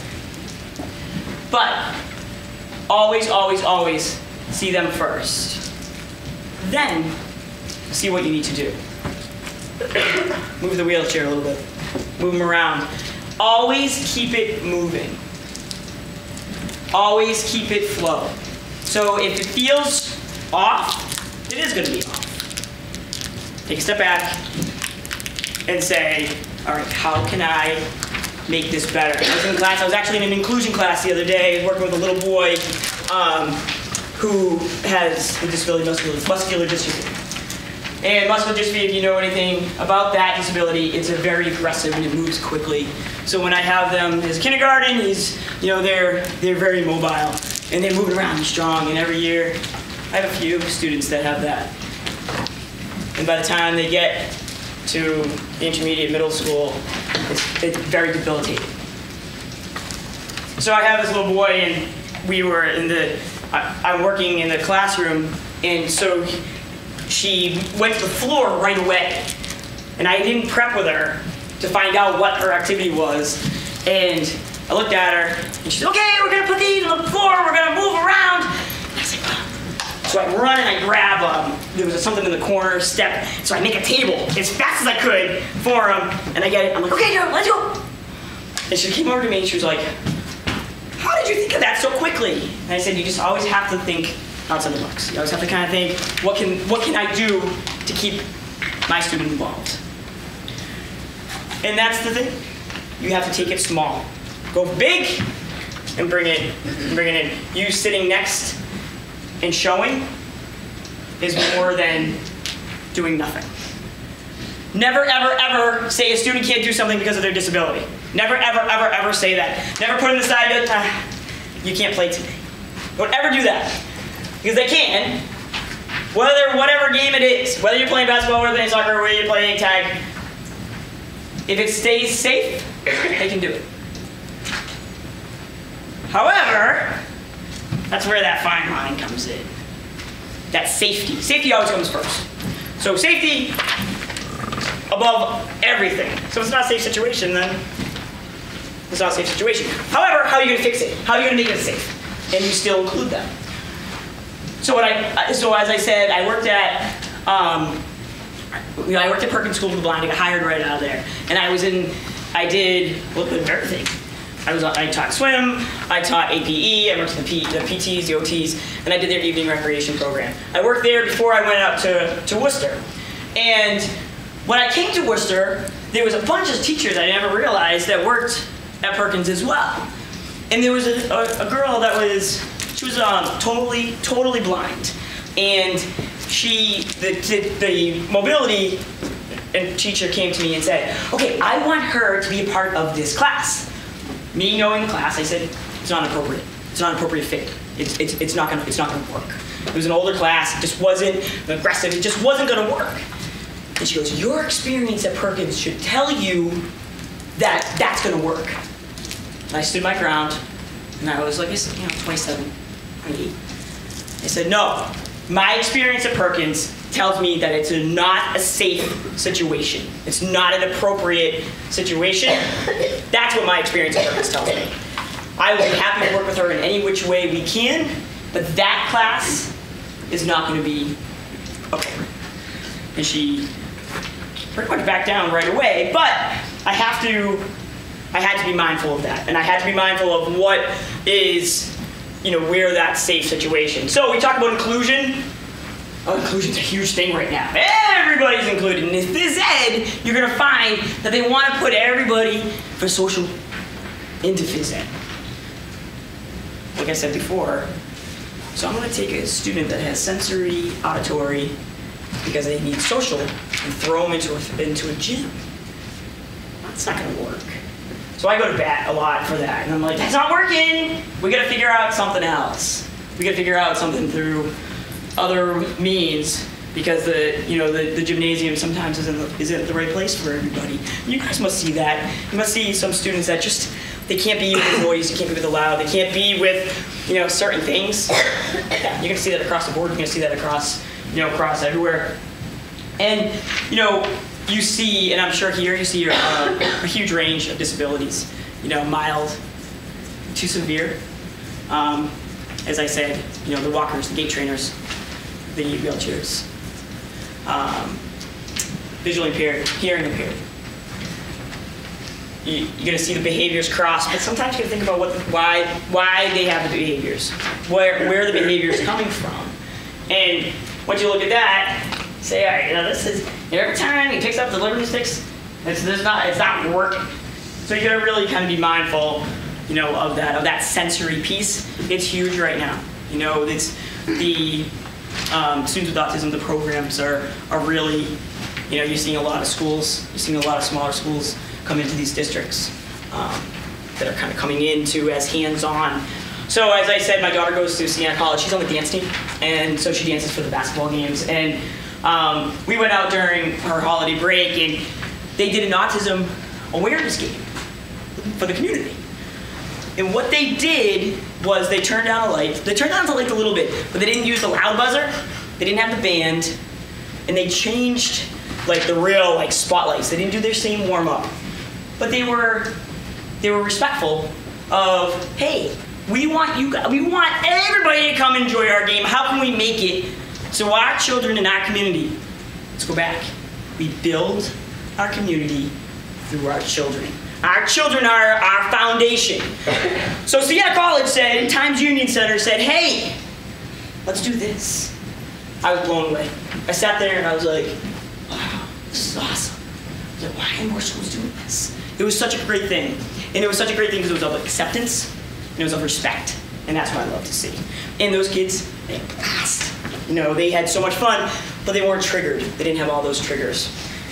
But always, always, always see them first. Then see what you need to do. Move the wheelchair a little bit. Move them around. Always keep it moving. Always keep it flow. So if it feels off, it is going to be off. take a step back and say, all right, how can I make this better? I was in class, I was actually in an inclusion class the other day, working with a little boy um, who has a disability, muscular, muscular dystrophy. And muscular dystrophy, if you know anything about that disability, it's a very aggressive and it moves quickly. So when I have them as kindergarten, is you know they're they're very mobile and they're moving around and strong. And every year, I have a few students that have that. And by the time they get to the intermediate middle school, it's, it's very debilitating. So I have this little boy, and we were in the. I, I'm working in the classroom, and so. She went to the floor right away, and I didn't prep with her to find out what her activity was. And I looked at her, and she said, "Okay, we're gonna put these on the floor. We're gonna move around." And I said, "Oh." So I run and I grab um, there was something in the corner step, so I make a table as fast as I could for him, and I get it. I'm like, "Okay, Joe, let's go." And she came over to me and she was like, "How did you think of that so quickly?" And I said, "You just always have to think outside the box. You always have to kind of think, what can what can I do to keep my student involved?" And that's the thing. You have to take it small. Go big and bring it and bring it in. You sitting next and showing is more than doing nothing. Never, ever, ever say a student can't do something because of their disability. Never, ever, ever, ever say that. Never put them aside, uh, you can't play today. Don't ever do that. Because they can, whether whatever game it is, whether you're playing basketball, whether you're playing soccer, whether you're playing tag, if it stays safe, they can do it. However, that's where that fine line comes in. That safety. Safety always comes first. So safety above everything. So if it's not a safe situation, then it's not a safe situation. However, how are you going to fix it? How are you going to make it safe? And you still include them. So what I, so as I said, I worked at, um, you know, I worked at Perkins School for the Blind. I got hired right out of there, and I was in, I did a little bit of everything. I was, I taught swim, I taught A P E, I worked with the, P, the P Ts, the O Ts, and I did their evening recreation program. I worked there before I went up to, to Worcester, and when I came to Worcester, there was a bunch of teachers I never realized that worked at Perkins as well, and there was a, a, a girl that was. She was um, totally, totally blind, and she, the, the, the mobility and teacher came to me and said, "Okay, I want her to be a part of this class." Me knowing the class, I said, "It's not appropriate. It's not an appropriate fit. It's, it's, it's not gonna, it's not gonna work." It was an older class. It just wasn't aggressive. It just wasn't gonna work. And she goes, "Your experience at Perkins should tell you that that's gonna work." And I stood my ground, and I was like, you know, twenty-seven. I said, "No, my experience at Perkins tells me that it's a, not a safe situation. It's not an appropriate situation. That's what my experience at Perkins tells me. I will be happy to work with her in any which way we can, but that class is not going to be appropriate." And she pretty much backed down right away, but I have to, I had to be mindful of that, and I had to be mindful of what is, you know, where that safe situation. So we talk about inclusion. Oh, inclusion's a huge thing right now. Everybody's included. And in phys ed, you're gonna find that they want to put everybody for social into phys ed. Like I said before, so I'm gonna take a student that has sensory, auditory, because they need social, and throw them into a, into a gym. That's not gonna work. So I go to bat a lot for that, and I'm like, "That's not working. We got to figure out something else. We got to figure out something through other means, because the you know the, the gymnasium sometimes isn't the, isn't the right place for everybody." You guys must see that. You must see some students that just they can't be with the noise, they can't be with the loud, they can't be with you know certain things. Yeah, you're gonna see that across the board. You're gonna see that across you know across everywhere, and you know. You see, and I'm sure here, you see uh, a huge range of disabilities. You know, mild to severe. Um, as I said, you know, the walkers, the gait trainers, the wheelchairs. Um, visually impaired, hearing impaired. You, you're gonna see the behaviors cross, but sometimes you gotta think about what, why, why they have the behaviors, where, where the behavior is coming from. And once you look at that, say, all right, you know, this is, you know, every time he picks up the delivery sticks, it's, there's not, it's not working. So you gotta really kind of be mindful, you know, of that, of that sensory piece. It's huge right now. You know, it's the um, students with autism, the programs are, are really, you know, you're seeing a lot of schools, you're seeing a lot of smaller schools come into these districts um, that are kind of coming into as hands-on. So as I said, my daughter goes to Siena College. She's on the dance team, and so she dances for the basketball games. And um, we went out during her holiday break, and they did an autism awareness game for the community. And what they did was they turned down a light. They turned down the light a little bit, but they didn't use the loud buzzer. They didn't have the band, and they changed like the real like spotlights. They didn't do their same warm up, but they were they were respectful of, hey, we want you guys, we want everybody to come enjoy our game. How can we make it so our children in our community? Let's go back. We build our community through our children. Our children are our foundation. So Siena College said, and Times Union Center said, hey, let's do this. I was blown away. I sat there and I was like, wow, this is awesome. I was like, why aren't more schools doing this? It was such a great thing. And it was such a great thing because it was of acceptance and it was of respect. And that's what I love to see. And those kids, they had a blast. You know, they had so much fun, but they weren't triggered. They didn't have all those triggers.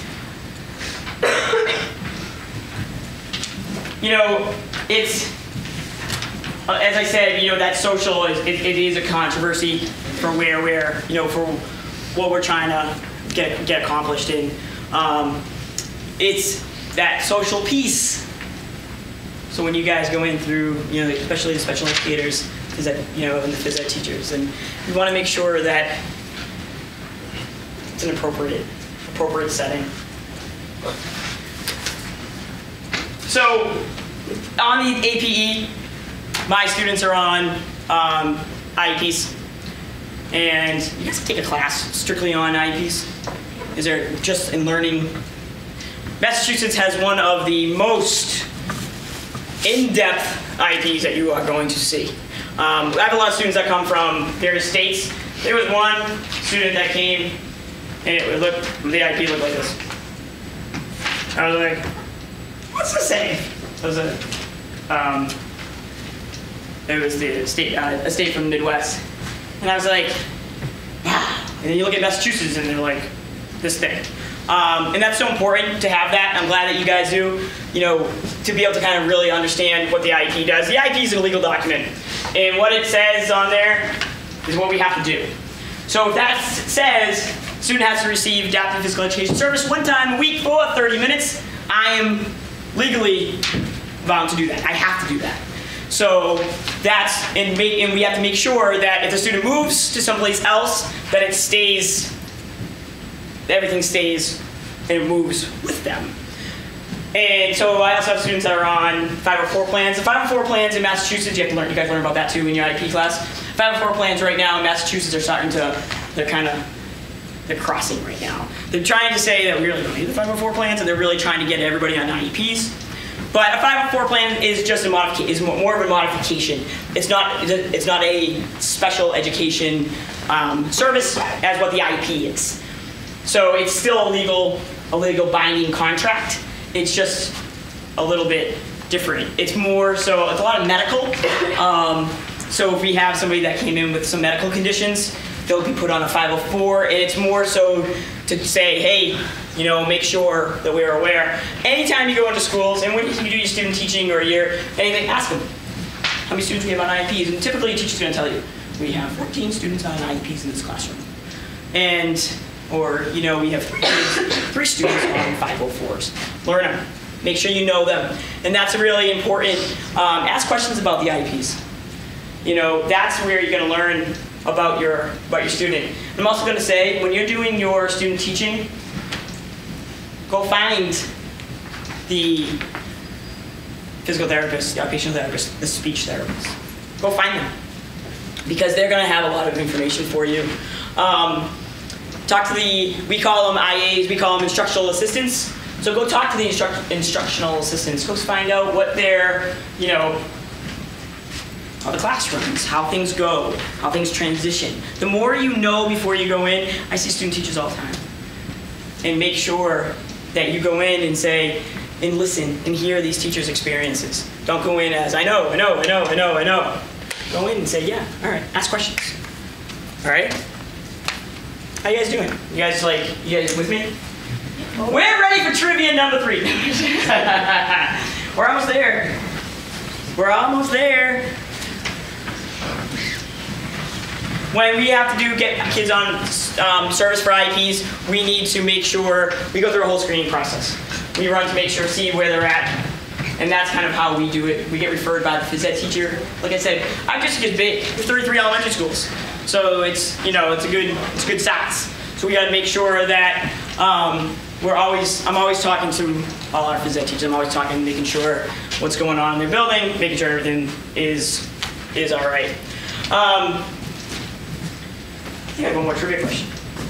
You know, it's, uh, as I said, you know, that social, is, it, it is a controversy for where we're, you know, for what we're trying to get, get accomplished in. Um, it's that social piece. So when you guys go in through, you know, especially the special educators, phys ed, you know, and the phys ed teachers, and you want to make sure that it's an appropriate, appropriate setting. So, on the A P E, my students are on um, I E Ps, and you guys can take a class strictly on I E Ps. Is there just in learning? Massachusetts has one of the most in-depth I E Ps that you are going to see. Um, I have a lot of students that come from various states. There was one student that came, and it looked, the I E P looked like this. I was like, what's the saying? It was a, um, it was the state, uh, a state from the Midwest. And I was like, wow. And then you look at Massachusetts and they're like, this thing. Um, and that's so important to have that. I'm glad that you guys do, you know, to be able to kind of really understand what the I E P does. The I E P is a legal document. And what it says on there is what we have to do. So if that says student has to receive adaptive physical education service one time a week for thirty minutes, I am legally bound to do that. I have to do that. So that's, and, make, and we have to make sure that if the student moves to someplace else, that it stays, everything stays and it moves with them. And so I also have students that are on five oh four plans. The five oh four plans in Massachusetts, you have to learn, you guys learn about that too in your I E P class. five oh four plans right now in Massachusetts are starting to, they're kind of, they're crossing right now. They're trying to say that we really don't need the five oh four plans, and they're really trying to get everybody on I E Ps. But a five oh four plan is just a modification, is more of a modification. It's not, it's not a special education um, service as what the I E P is. So it's still a legal, a legal binding contract. It's just a little bit different. It's more so, it's a lot of medical. Um, so if we have somebody that came in with some medical conditions, they'll be put on a five oh four, and it's more so to say, hey, you know, make sure that we're aware. Anytime you go into schools, and when you do your student teaching or your anything, ask them, how many students we have on I E Ps? And typically a teacher's gonna tell you, we have fourteen students on I E Ps in this classroom. And, or, you know, we have three, kids, three students on five oh fours. Learn them, make sure you know them. And that's really important. Um, ask questions about the I E Ps. You know, that's where you're gonna learn about your, about your student. I'm also gonna say, when you're doing your student teaching, go find the physical therapist, the occupational therapist, the speech therapist. Go find them, because they're gonna have a lot of information for you. Um, talk to the, we call them I As, we call them instructional assistants. So go talk to the instru instructional assistants. Go find out what their, you know, how the class runs, how things go, how things transition. The more you know before you go in, I see student teachers all the time. and make sure that you go in and say, and listen and hear these teachers' experiences. Don't go in as, I know, I know, I know, I know, I know. Go in and say, yeah, all right, ask questions. All right? How you guys doing? You guys like, you guys with me? We're ready for trivia number three. We're almost there. We're almost there. When we have to do get kids on um, service for I E Ps, we need to make sure we go through a whole screening process. We run to make sure, see where they're at, and that's kind of how we do it. We get referred by the phys ed teacher. Like I said, I'm just as big. There's thirty-three elementary schools, so it's you know it's a good it's good stats. So we got to make sure that um, we're always I'm always talking to all our phys ed teachers. I'm always talking, making sure what's going on in their building, making sure everything is is all right. Um, I think I have one more trivia question.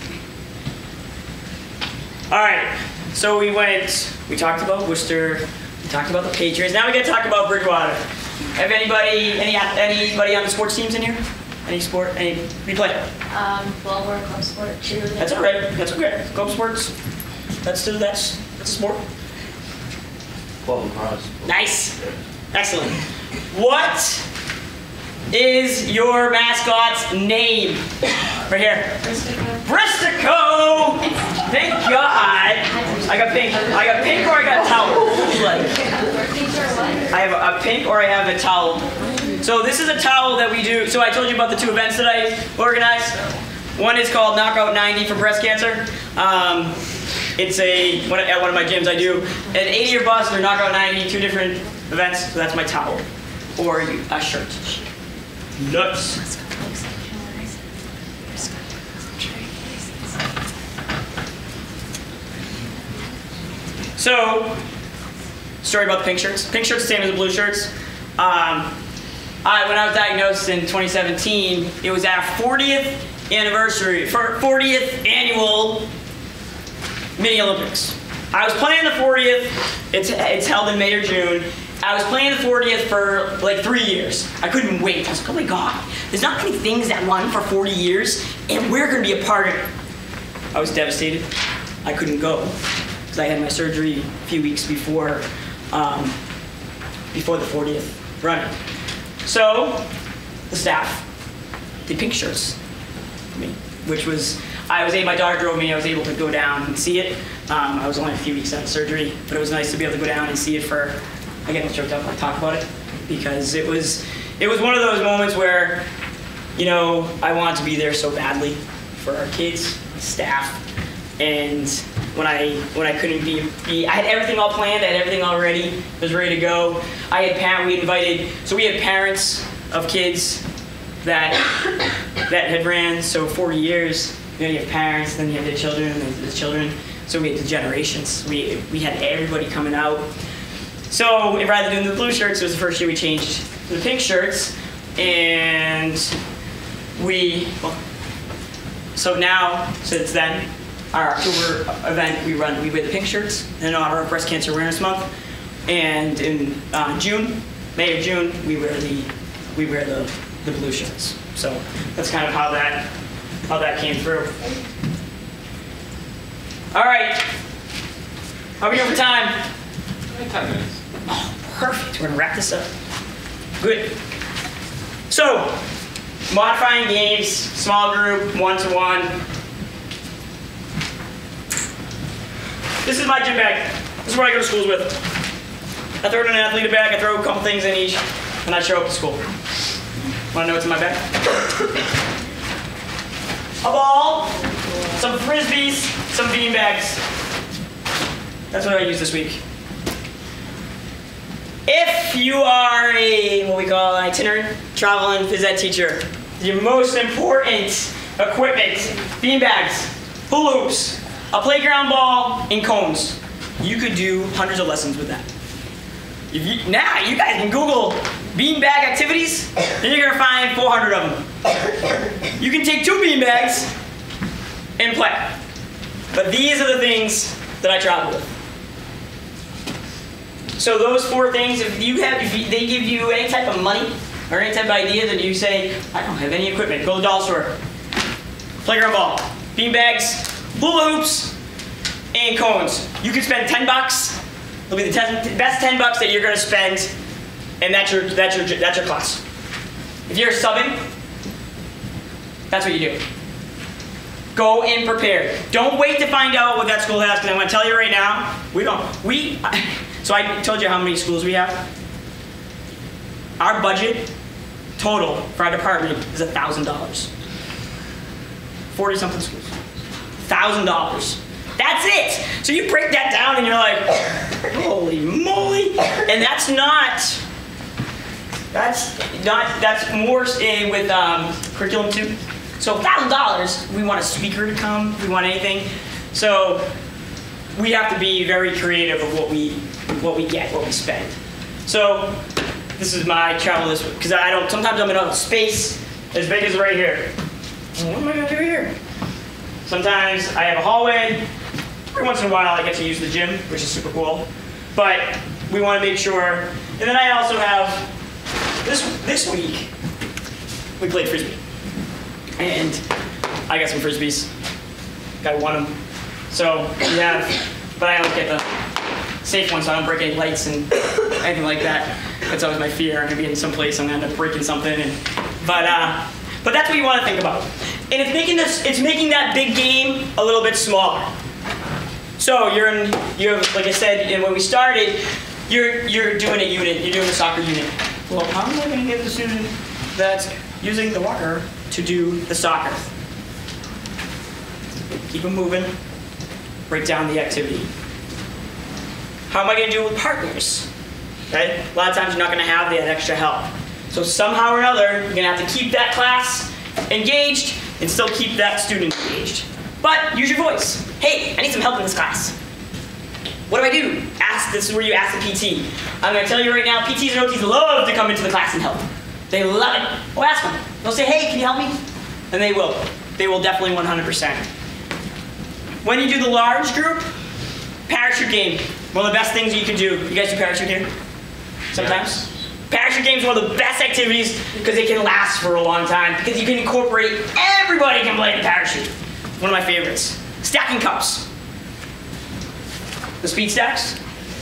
All right, so we went, we talked about Worcester, we talked about the Patriots. Now we got to talk about Bridgewater. Have anybody, any anybody on the sports teams in here? Any sport, any, we play? Um, well, we're a club sport, cheerleading. That's all right, that's okay. Club sports, that's still, that's, that's a sport. Well, cross. Nice, excellent. What is your mascot's name? Right here. Bristico! Thank God! I got pink. I got pink or I got a towel. Like, I have a, a pink or I have a towel. So this is a towel that we do. So I told you about the two events that I organized. One is called Knockout ninety for breast cancer. Um, it's a, one, at one of my gyms I do an eighty or bust or Knockout ninety, two different events. So that's my towel. Or a shirt. Nuts. So, story about the pink shirts. Pink shirts the same as the blue shirts. Um, I, when I was diagnosed in twenty seventeen, it was our fortieth anniversary, fortieth annual mini Olympics. I was playing the fortieth. It's it's held in May or June. I was playing the fortieth for like three years. I couldn't wait. I was like, oh my God, there's not many things that run for forty years, and we're gonna be a part of it. I was devastated. I couldn't go because I had my surgery a few weeks before, um, before the fortieth run. So the staff did pink shirts for me, which was, I was able, my daughter drove me, I was able to go down and see it. Um, I was only a few weeks out of surgery, but it was nice to be able to go down and see it for, I get choked up when I talk about it, because it was, it was one of those moments where, you know, I wanted to be there so badly for our kids, staff, and when I when I couldn't be, be, I had everything all planned, I had everything all ready, was ready to go. I had parent, we invited, so we had parents of kids that that had ran, so forty years. You know, you have parents, then you have the children, and then the children. So we had the generations. We we had everybody coming out. So rather than the blue shirts, it was the first year we changed to the pink shirts, and we. Well, so now, since then, our October event, we run, we wear the pink shirts in honor of Breast Cancer Awareness Month, and in uh, June, May or June, we wear the we wear the the blue shirts. So that's kind of how that how that came through. All right, how are we doing for time? ten minutes. Oh, perfect. We're gonna wrap this up. Good. So, modifying games, small group, one-to-one. This is my gym bag. This is what I go to schools with. I throw it in an athlete bag, I throw a couple things in each, and I show up to school. Wanna know what's in my bag? A ball, some frisbees, some bean bags. That's what I use this week. If you are a, what we call an itinerant traveling phys ed teacher, your most important equipment, bean bags, hula hoops, a playground ball, and cones. You could do hundreds of lessons with that. If you, now, you guys can Google bean bag activities, and you're gonna find four hundred of them. You can take two bean bags and play. But these are the things that I travel with. So those four things, if you have, if you, they give you any type of money or any type of idea that you say, I don't have any equipment, go to the dollar store. Playground ball, bean bags, hula hoops, and cones. You can spend ten bucks. It'll be the ten, best ten bucks that you're gonna spend, and that's your that's your that's your class. If you're subbing, that's what you do. Go in prepared. Don't wait to find out what that school has, because I'm gonna tell you right now, we don't we. So I told you how many schools we have. Our budget total for our department is a thousand dollars. Forty something schools. Thousand dollars. That's it. So you break that down and you're like, holy moly. And that's not, that's not, that's more in with um, curriculum too. So a thousand dollars, we want a speaker to come, we want anything. So we have to be very creative of what we, what we get, what we spend. So this is my travel this week, because I don't, sometimes I'm in a space as big as right here. What am I gonna do here? Sometimes I have a hallway. Every once in a while I get to use the gym, which is super cool. But we want to make sure. And then I also have, this this week, we played Frisbee. And I got some Frisbees. I won them. So we have, but I don't get the safe ones, so I don't break any lights and anything like that. That's always my fear. I'm gonna be in some place, I'm gonna end up breaking something. And, but, uh, but that's what you want to think about. And it's making this, it's making that big game a little bit smaller. So you're in, you're, like I said, and when we started, you're, you're doing a unit, you're doing a soccer unit. Well, how am I going to get the student that's using the walker to do the soccer? Keep them moving, break down the activity. How am I going to do it with partners? Okay? A lot of times you're not going to have that extra help. So somehow or another, you're going to have to keep that class engaged and still keep that student engaged. But use your voice. Hey, I need some help in this class. What do I do? Ask, this is where you ask the P T. I'm gonna tell you right now, P Ts and O Ts love to come into the class and help. They love it. Well, ask them. They'll say, hey, can you help me? And they will. They will definitely one hundred percent. When you do the large group, parachute game. One of the best things you can do. You guys do parachute here? Sometimes? Yes. Parachute game is one of the best activities because it can last for a long time, because you can incorporate, everybody can play the parachute. One of my favorites. Stacking cups. The speed stacks?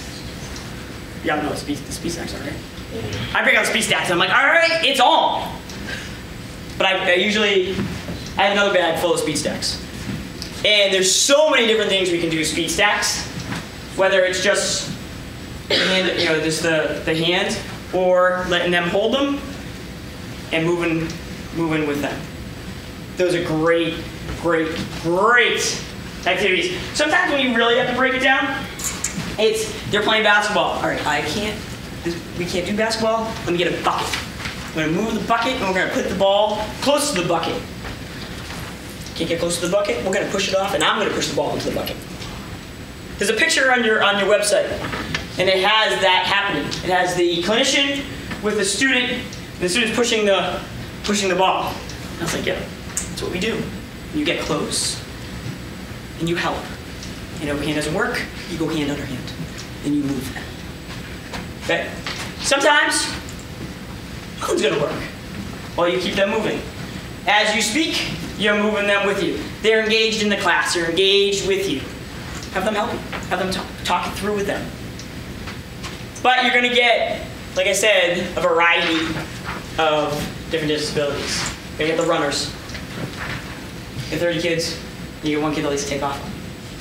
Y'all know what speed, the speed stacks are, right? Mm-hmm. I break out the speed stacks and I'm like, all right, it's on. But I, I usually, I have another bag full of speed stacks. And there's so many different things we can do with speed stacks. Whether it's just hand, you know, just the, the hand, or letting them hold them and moving, moving with them. Those are great, great, great activities. Sometimes when you really have to break it down, it's they're playing basketball. All right, I can't, this, we can't do basketball. Let me get a bucket. I'm gonna move the bucket and we're gonna put the ball close to the bucket. Can't get close to the bucket, we're gonna push it off and I'm gonna push the ball into the bucket. There's a picture on your, on your website and it has that happening. It has the clinician with the student, and the student's pushing the, pushing the ball. And I was like, yeah, that's what we do. You get close and you help. And if hand doesn't work, you go hand under hand and you move them. Okay? Sometimes nothing's gonna work while you keep them moving. As you speak, you're moving them with you. They're engaged in the class, they're engaged with you. Have them help you, have them talk, talk it through with them. But you're gonna get, like I said, a variety of different disabilities. You're gonna get the runners. You have thirty kids, you get one kid that likes to take off.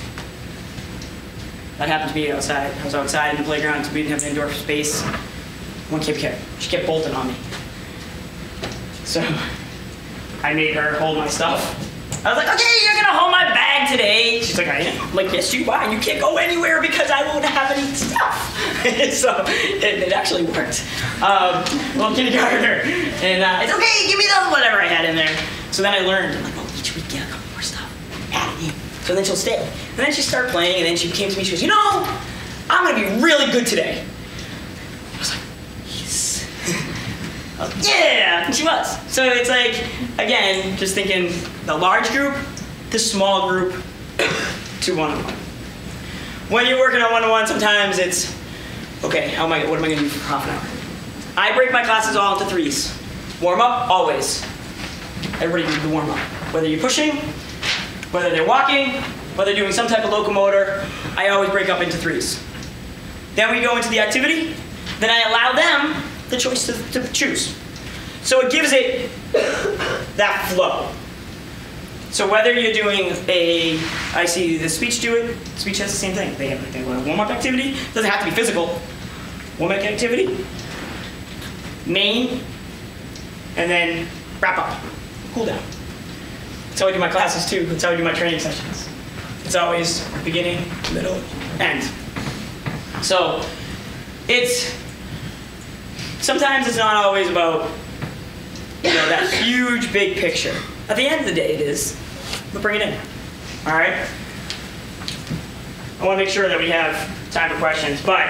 That happened to me outside. I was outside in the playground, so we didn't have an indoor space. One kid kept, she kept bolting on me. So I made her hold my stuff. I was like, okay, you're gonna hold my bag today. She's like, I am. I'm like, yes, you are. You can't go anywhere because I won't have any stuff. So it, it actually worked. Um, little kindergartner. And uh, it's okay, give me the whatever I had in there. So then I learned, I'm like, oh, each week get a couple more stuff. Add it in. So then she'll stay. And then she started playing, and then she came to me, she goes, you know, I'm gonna be really good today. I was like, yes. I was like, yeah, and she was. So it's like, again, just thinking the large group, the small group, to one-on-one. When you're working on one-on-one, sometimes it's, okay, how am I, what am I gonna do for half an hour? I break my classes all into threes. Warm up, always. Everybody do the warm up. Whether you're pushing, whether they're walking, whether doing some type of locomotor, I always break up into threes. Then we go into the activity, then I allow them the choice to, to choose. So it gives it that flow. So whether you're doing a, I see the speech do it, speech has the same thing. They have they want a warm-up activity, doesn't have to be physical. Warm-up activity, main, and then wrap up, cool down. That's how I do my classes too, that's how I do my training sessions. It's always beginning, middle, end. So it's, sometimes it's not always about, you know, that huge big picture. At the end of the day it is, but bring it in, all right? I want to make sure that we have time for questions, but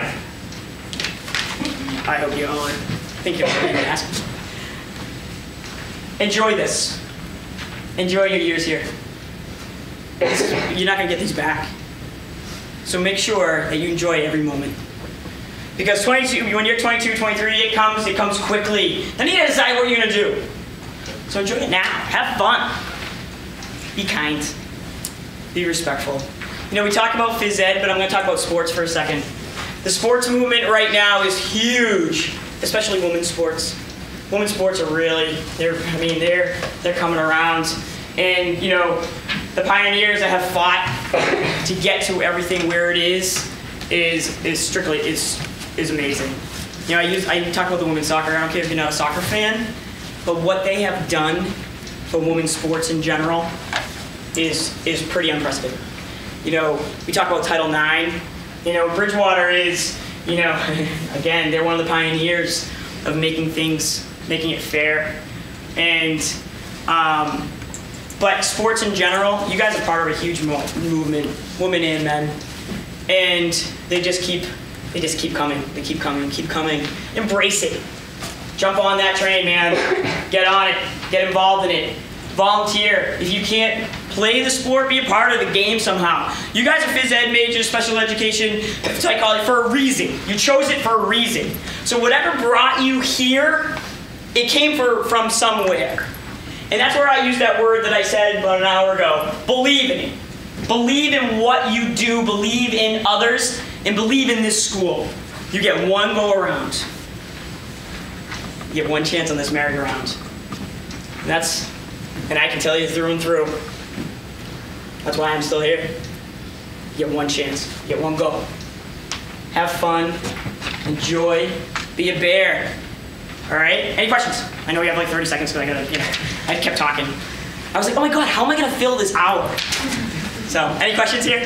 I hope you all are thinking of what you're asking. Enjoy this. Enjoy your years here. This is, you're not going to get these back. So make sure that you enjoy every moment. Because twenty-two, when you're twenty-two, twenty-three, it comes, it comes quickly. Then you got to decide what you're going to do. So enjoy it now. Have fun. Be kind. Be respectful. You know, we talk about phys ed, but I'm going to talk about sports for a second. The sports movement right now is huge, especially women's sports. Women's sports are really, they're, I mean, they're, they're coming around. And, you know, the pioneers that have fought to get to everything where it is, is, is strictly, is, is amazing. You know, I, use, I talk about the women's soccer. I don't care if you're not a soccer fan, but what they have done for women's sports in general is, is pretty unprecedented. You know, we talk about Title nine. You know, Bridgewater is, you know, again, they're one of the pioneers of making things, making it fair. And, um, but sports in general, you guys are part of a huge mo movement, women and men. And they just keep, they just keep coming, they keep coming, keep coming. Embrace it. Jump on that train, man. Get on it, get involved in it. Volunteer. If you can't play the sport, be a part of the game somehow. You guys are phys ed majors, special education, psychology for a reason. You chose it for a reason. So whatever brought you here, it came for, from somewhere. And that's where I use that word that I said about an hour ago. Believe in it. Believe in what you do, believe in others, and believe in this school. You get one go around. You get one chance on this merry-go-round. And that's, and I can tell you through and through, that's why I'm still here. You get one chance, you get one go. Have fun, enjoy, be a bear. All right, any questions? I know we have like thirty seconds because I gotta, you know, I kept talking. I was like, oh my God, how am I gonna fill this hour? So, any questions here?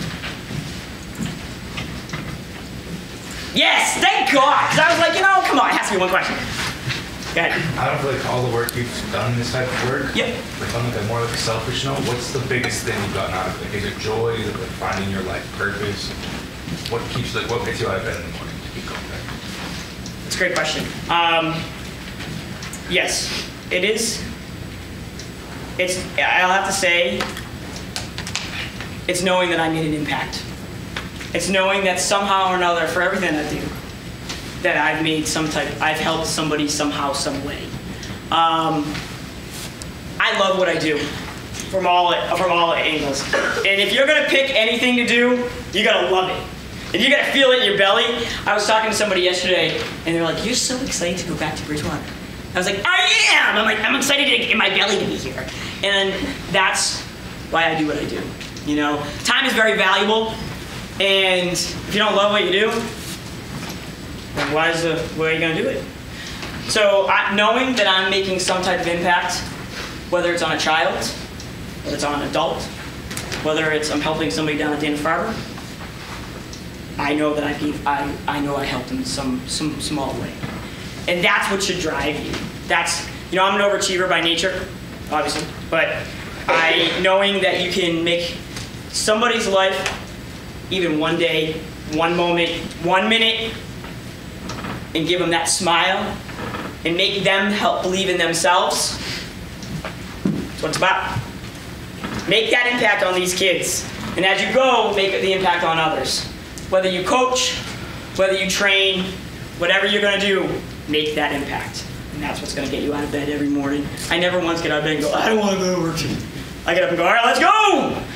Yes, thank God, because I was like, you know, come on, it has to be one question. Go ahead. Out of like all the work you've done, this type of work, yep. like on like a more like a selfish note, what's the biggest thing you've gotten out of it? Like, is it joy? Is it like finding your life purpose? What keeps like what gets you out of bed in the morning to keep going back? That's a great question. Um, yes, it is. It's. I'll have to say, it's knowing that I made an impact. It's knowing that somehow or another, for everything I do, that I've made some type, I've helped somebody somehow, some way. Um, I love what I do from all, from all angles. And if you're gonna pick anything to do, you gotta love it. And you gotta feel it in your belly. I was talking to somebody yesterday, and they were like, you're so excited to go back to Bridgewater. I was like, I am! I'm like, I'm excited to, in my belly to be here. And that's why I do what I do. You know, time is very valuable, and if you don't love what you do, then why is the, why are you gonna do it? So I, knowing that I'm making some type of impact, whether it's on a child, whether it's on an adult, whether it's I'm helping somebody down at Dana-Farber, I know that I, I, I know I helped them in some, some small way. And that's what should drive you. That's, you know, I'm an overachiever by nature, obviously, but I, knowing that you can make somebody's life, even one day, one moment, one minute, and give them that smile, and make them help believe in themselves, that's what it's about. Make that impact on these kids. And as you go, make the impact on others. Whether you coach, whether you train, whatever you're gonna do, make that impact. And that's what's gonna get you out of bed every morning. I never once get out of bed and go, I don't wanna go to work today. I get up and go, all right, let's go!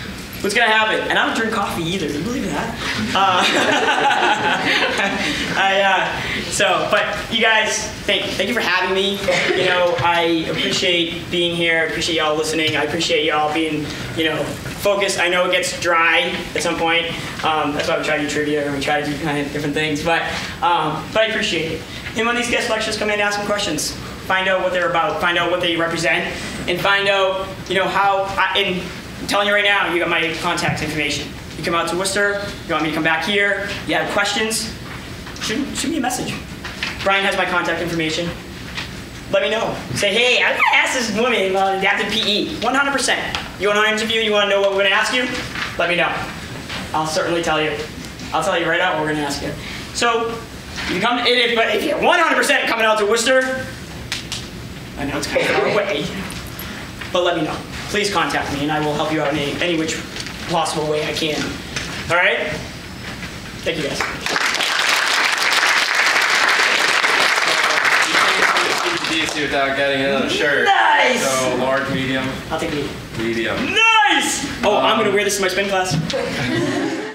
what's gonna happen? And I don't drink coffee either. Do you believe that? Uh, I, uh, so, but you guys, thank thank you for having me. You know, I appreciate being here. I appreciate y'all listening. I appreciate y'all being, you know, focused. I know it gets dry at some point. Um, that's why we try to do trivia and we try to do kind of different things. But um, but I appreciate it. And when these guest lectures come in, ask them questions. Find out what they're about. Find out what they represent, and find out, you know, how. I, and I'm telling you right now, you got my contact information. You come out to Worcester. You want me to come back here? You have questions? Shoot, shoot me a message. Brian has my contact information. Let me know. Say, hey, I'm gonna ask this woman about adaptive P E. one hundred percent. You want an interview? You want to know what we're gonna ask you? Let me know. I'll certainly tell you. I'll tell you right now what we're gonna ask you. So, if you come, if, but if you're one hundred percent coming out to Worcester, I know it's kind of far away, but let me know. Please contact me, and I will help you out in any, any which possible way I can. All right? Thank you, guys. You can't without getting another shirt. Nice! So large, medium. I'll take medium. Medium. Nice! Oh, I'm gonna wear this to my spin class.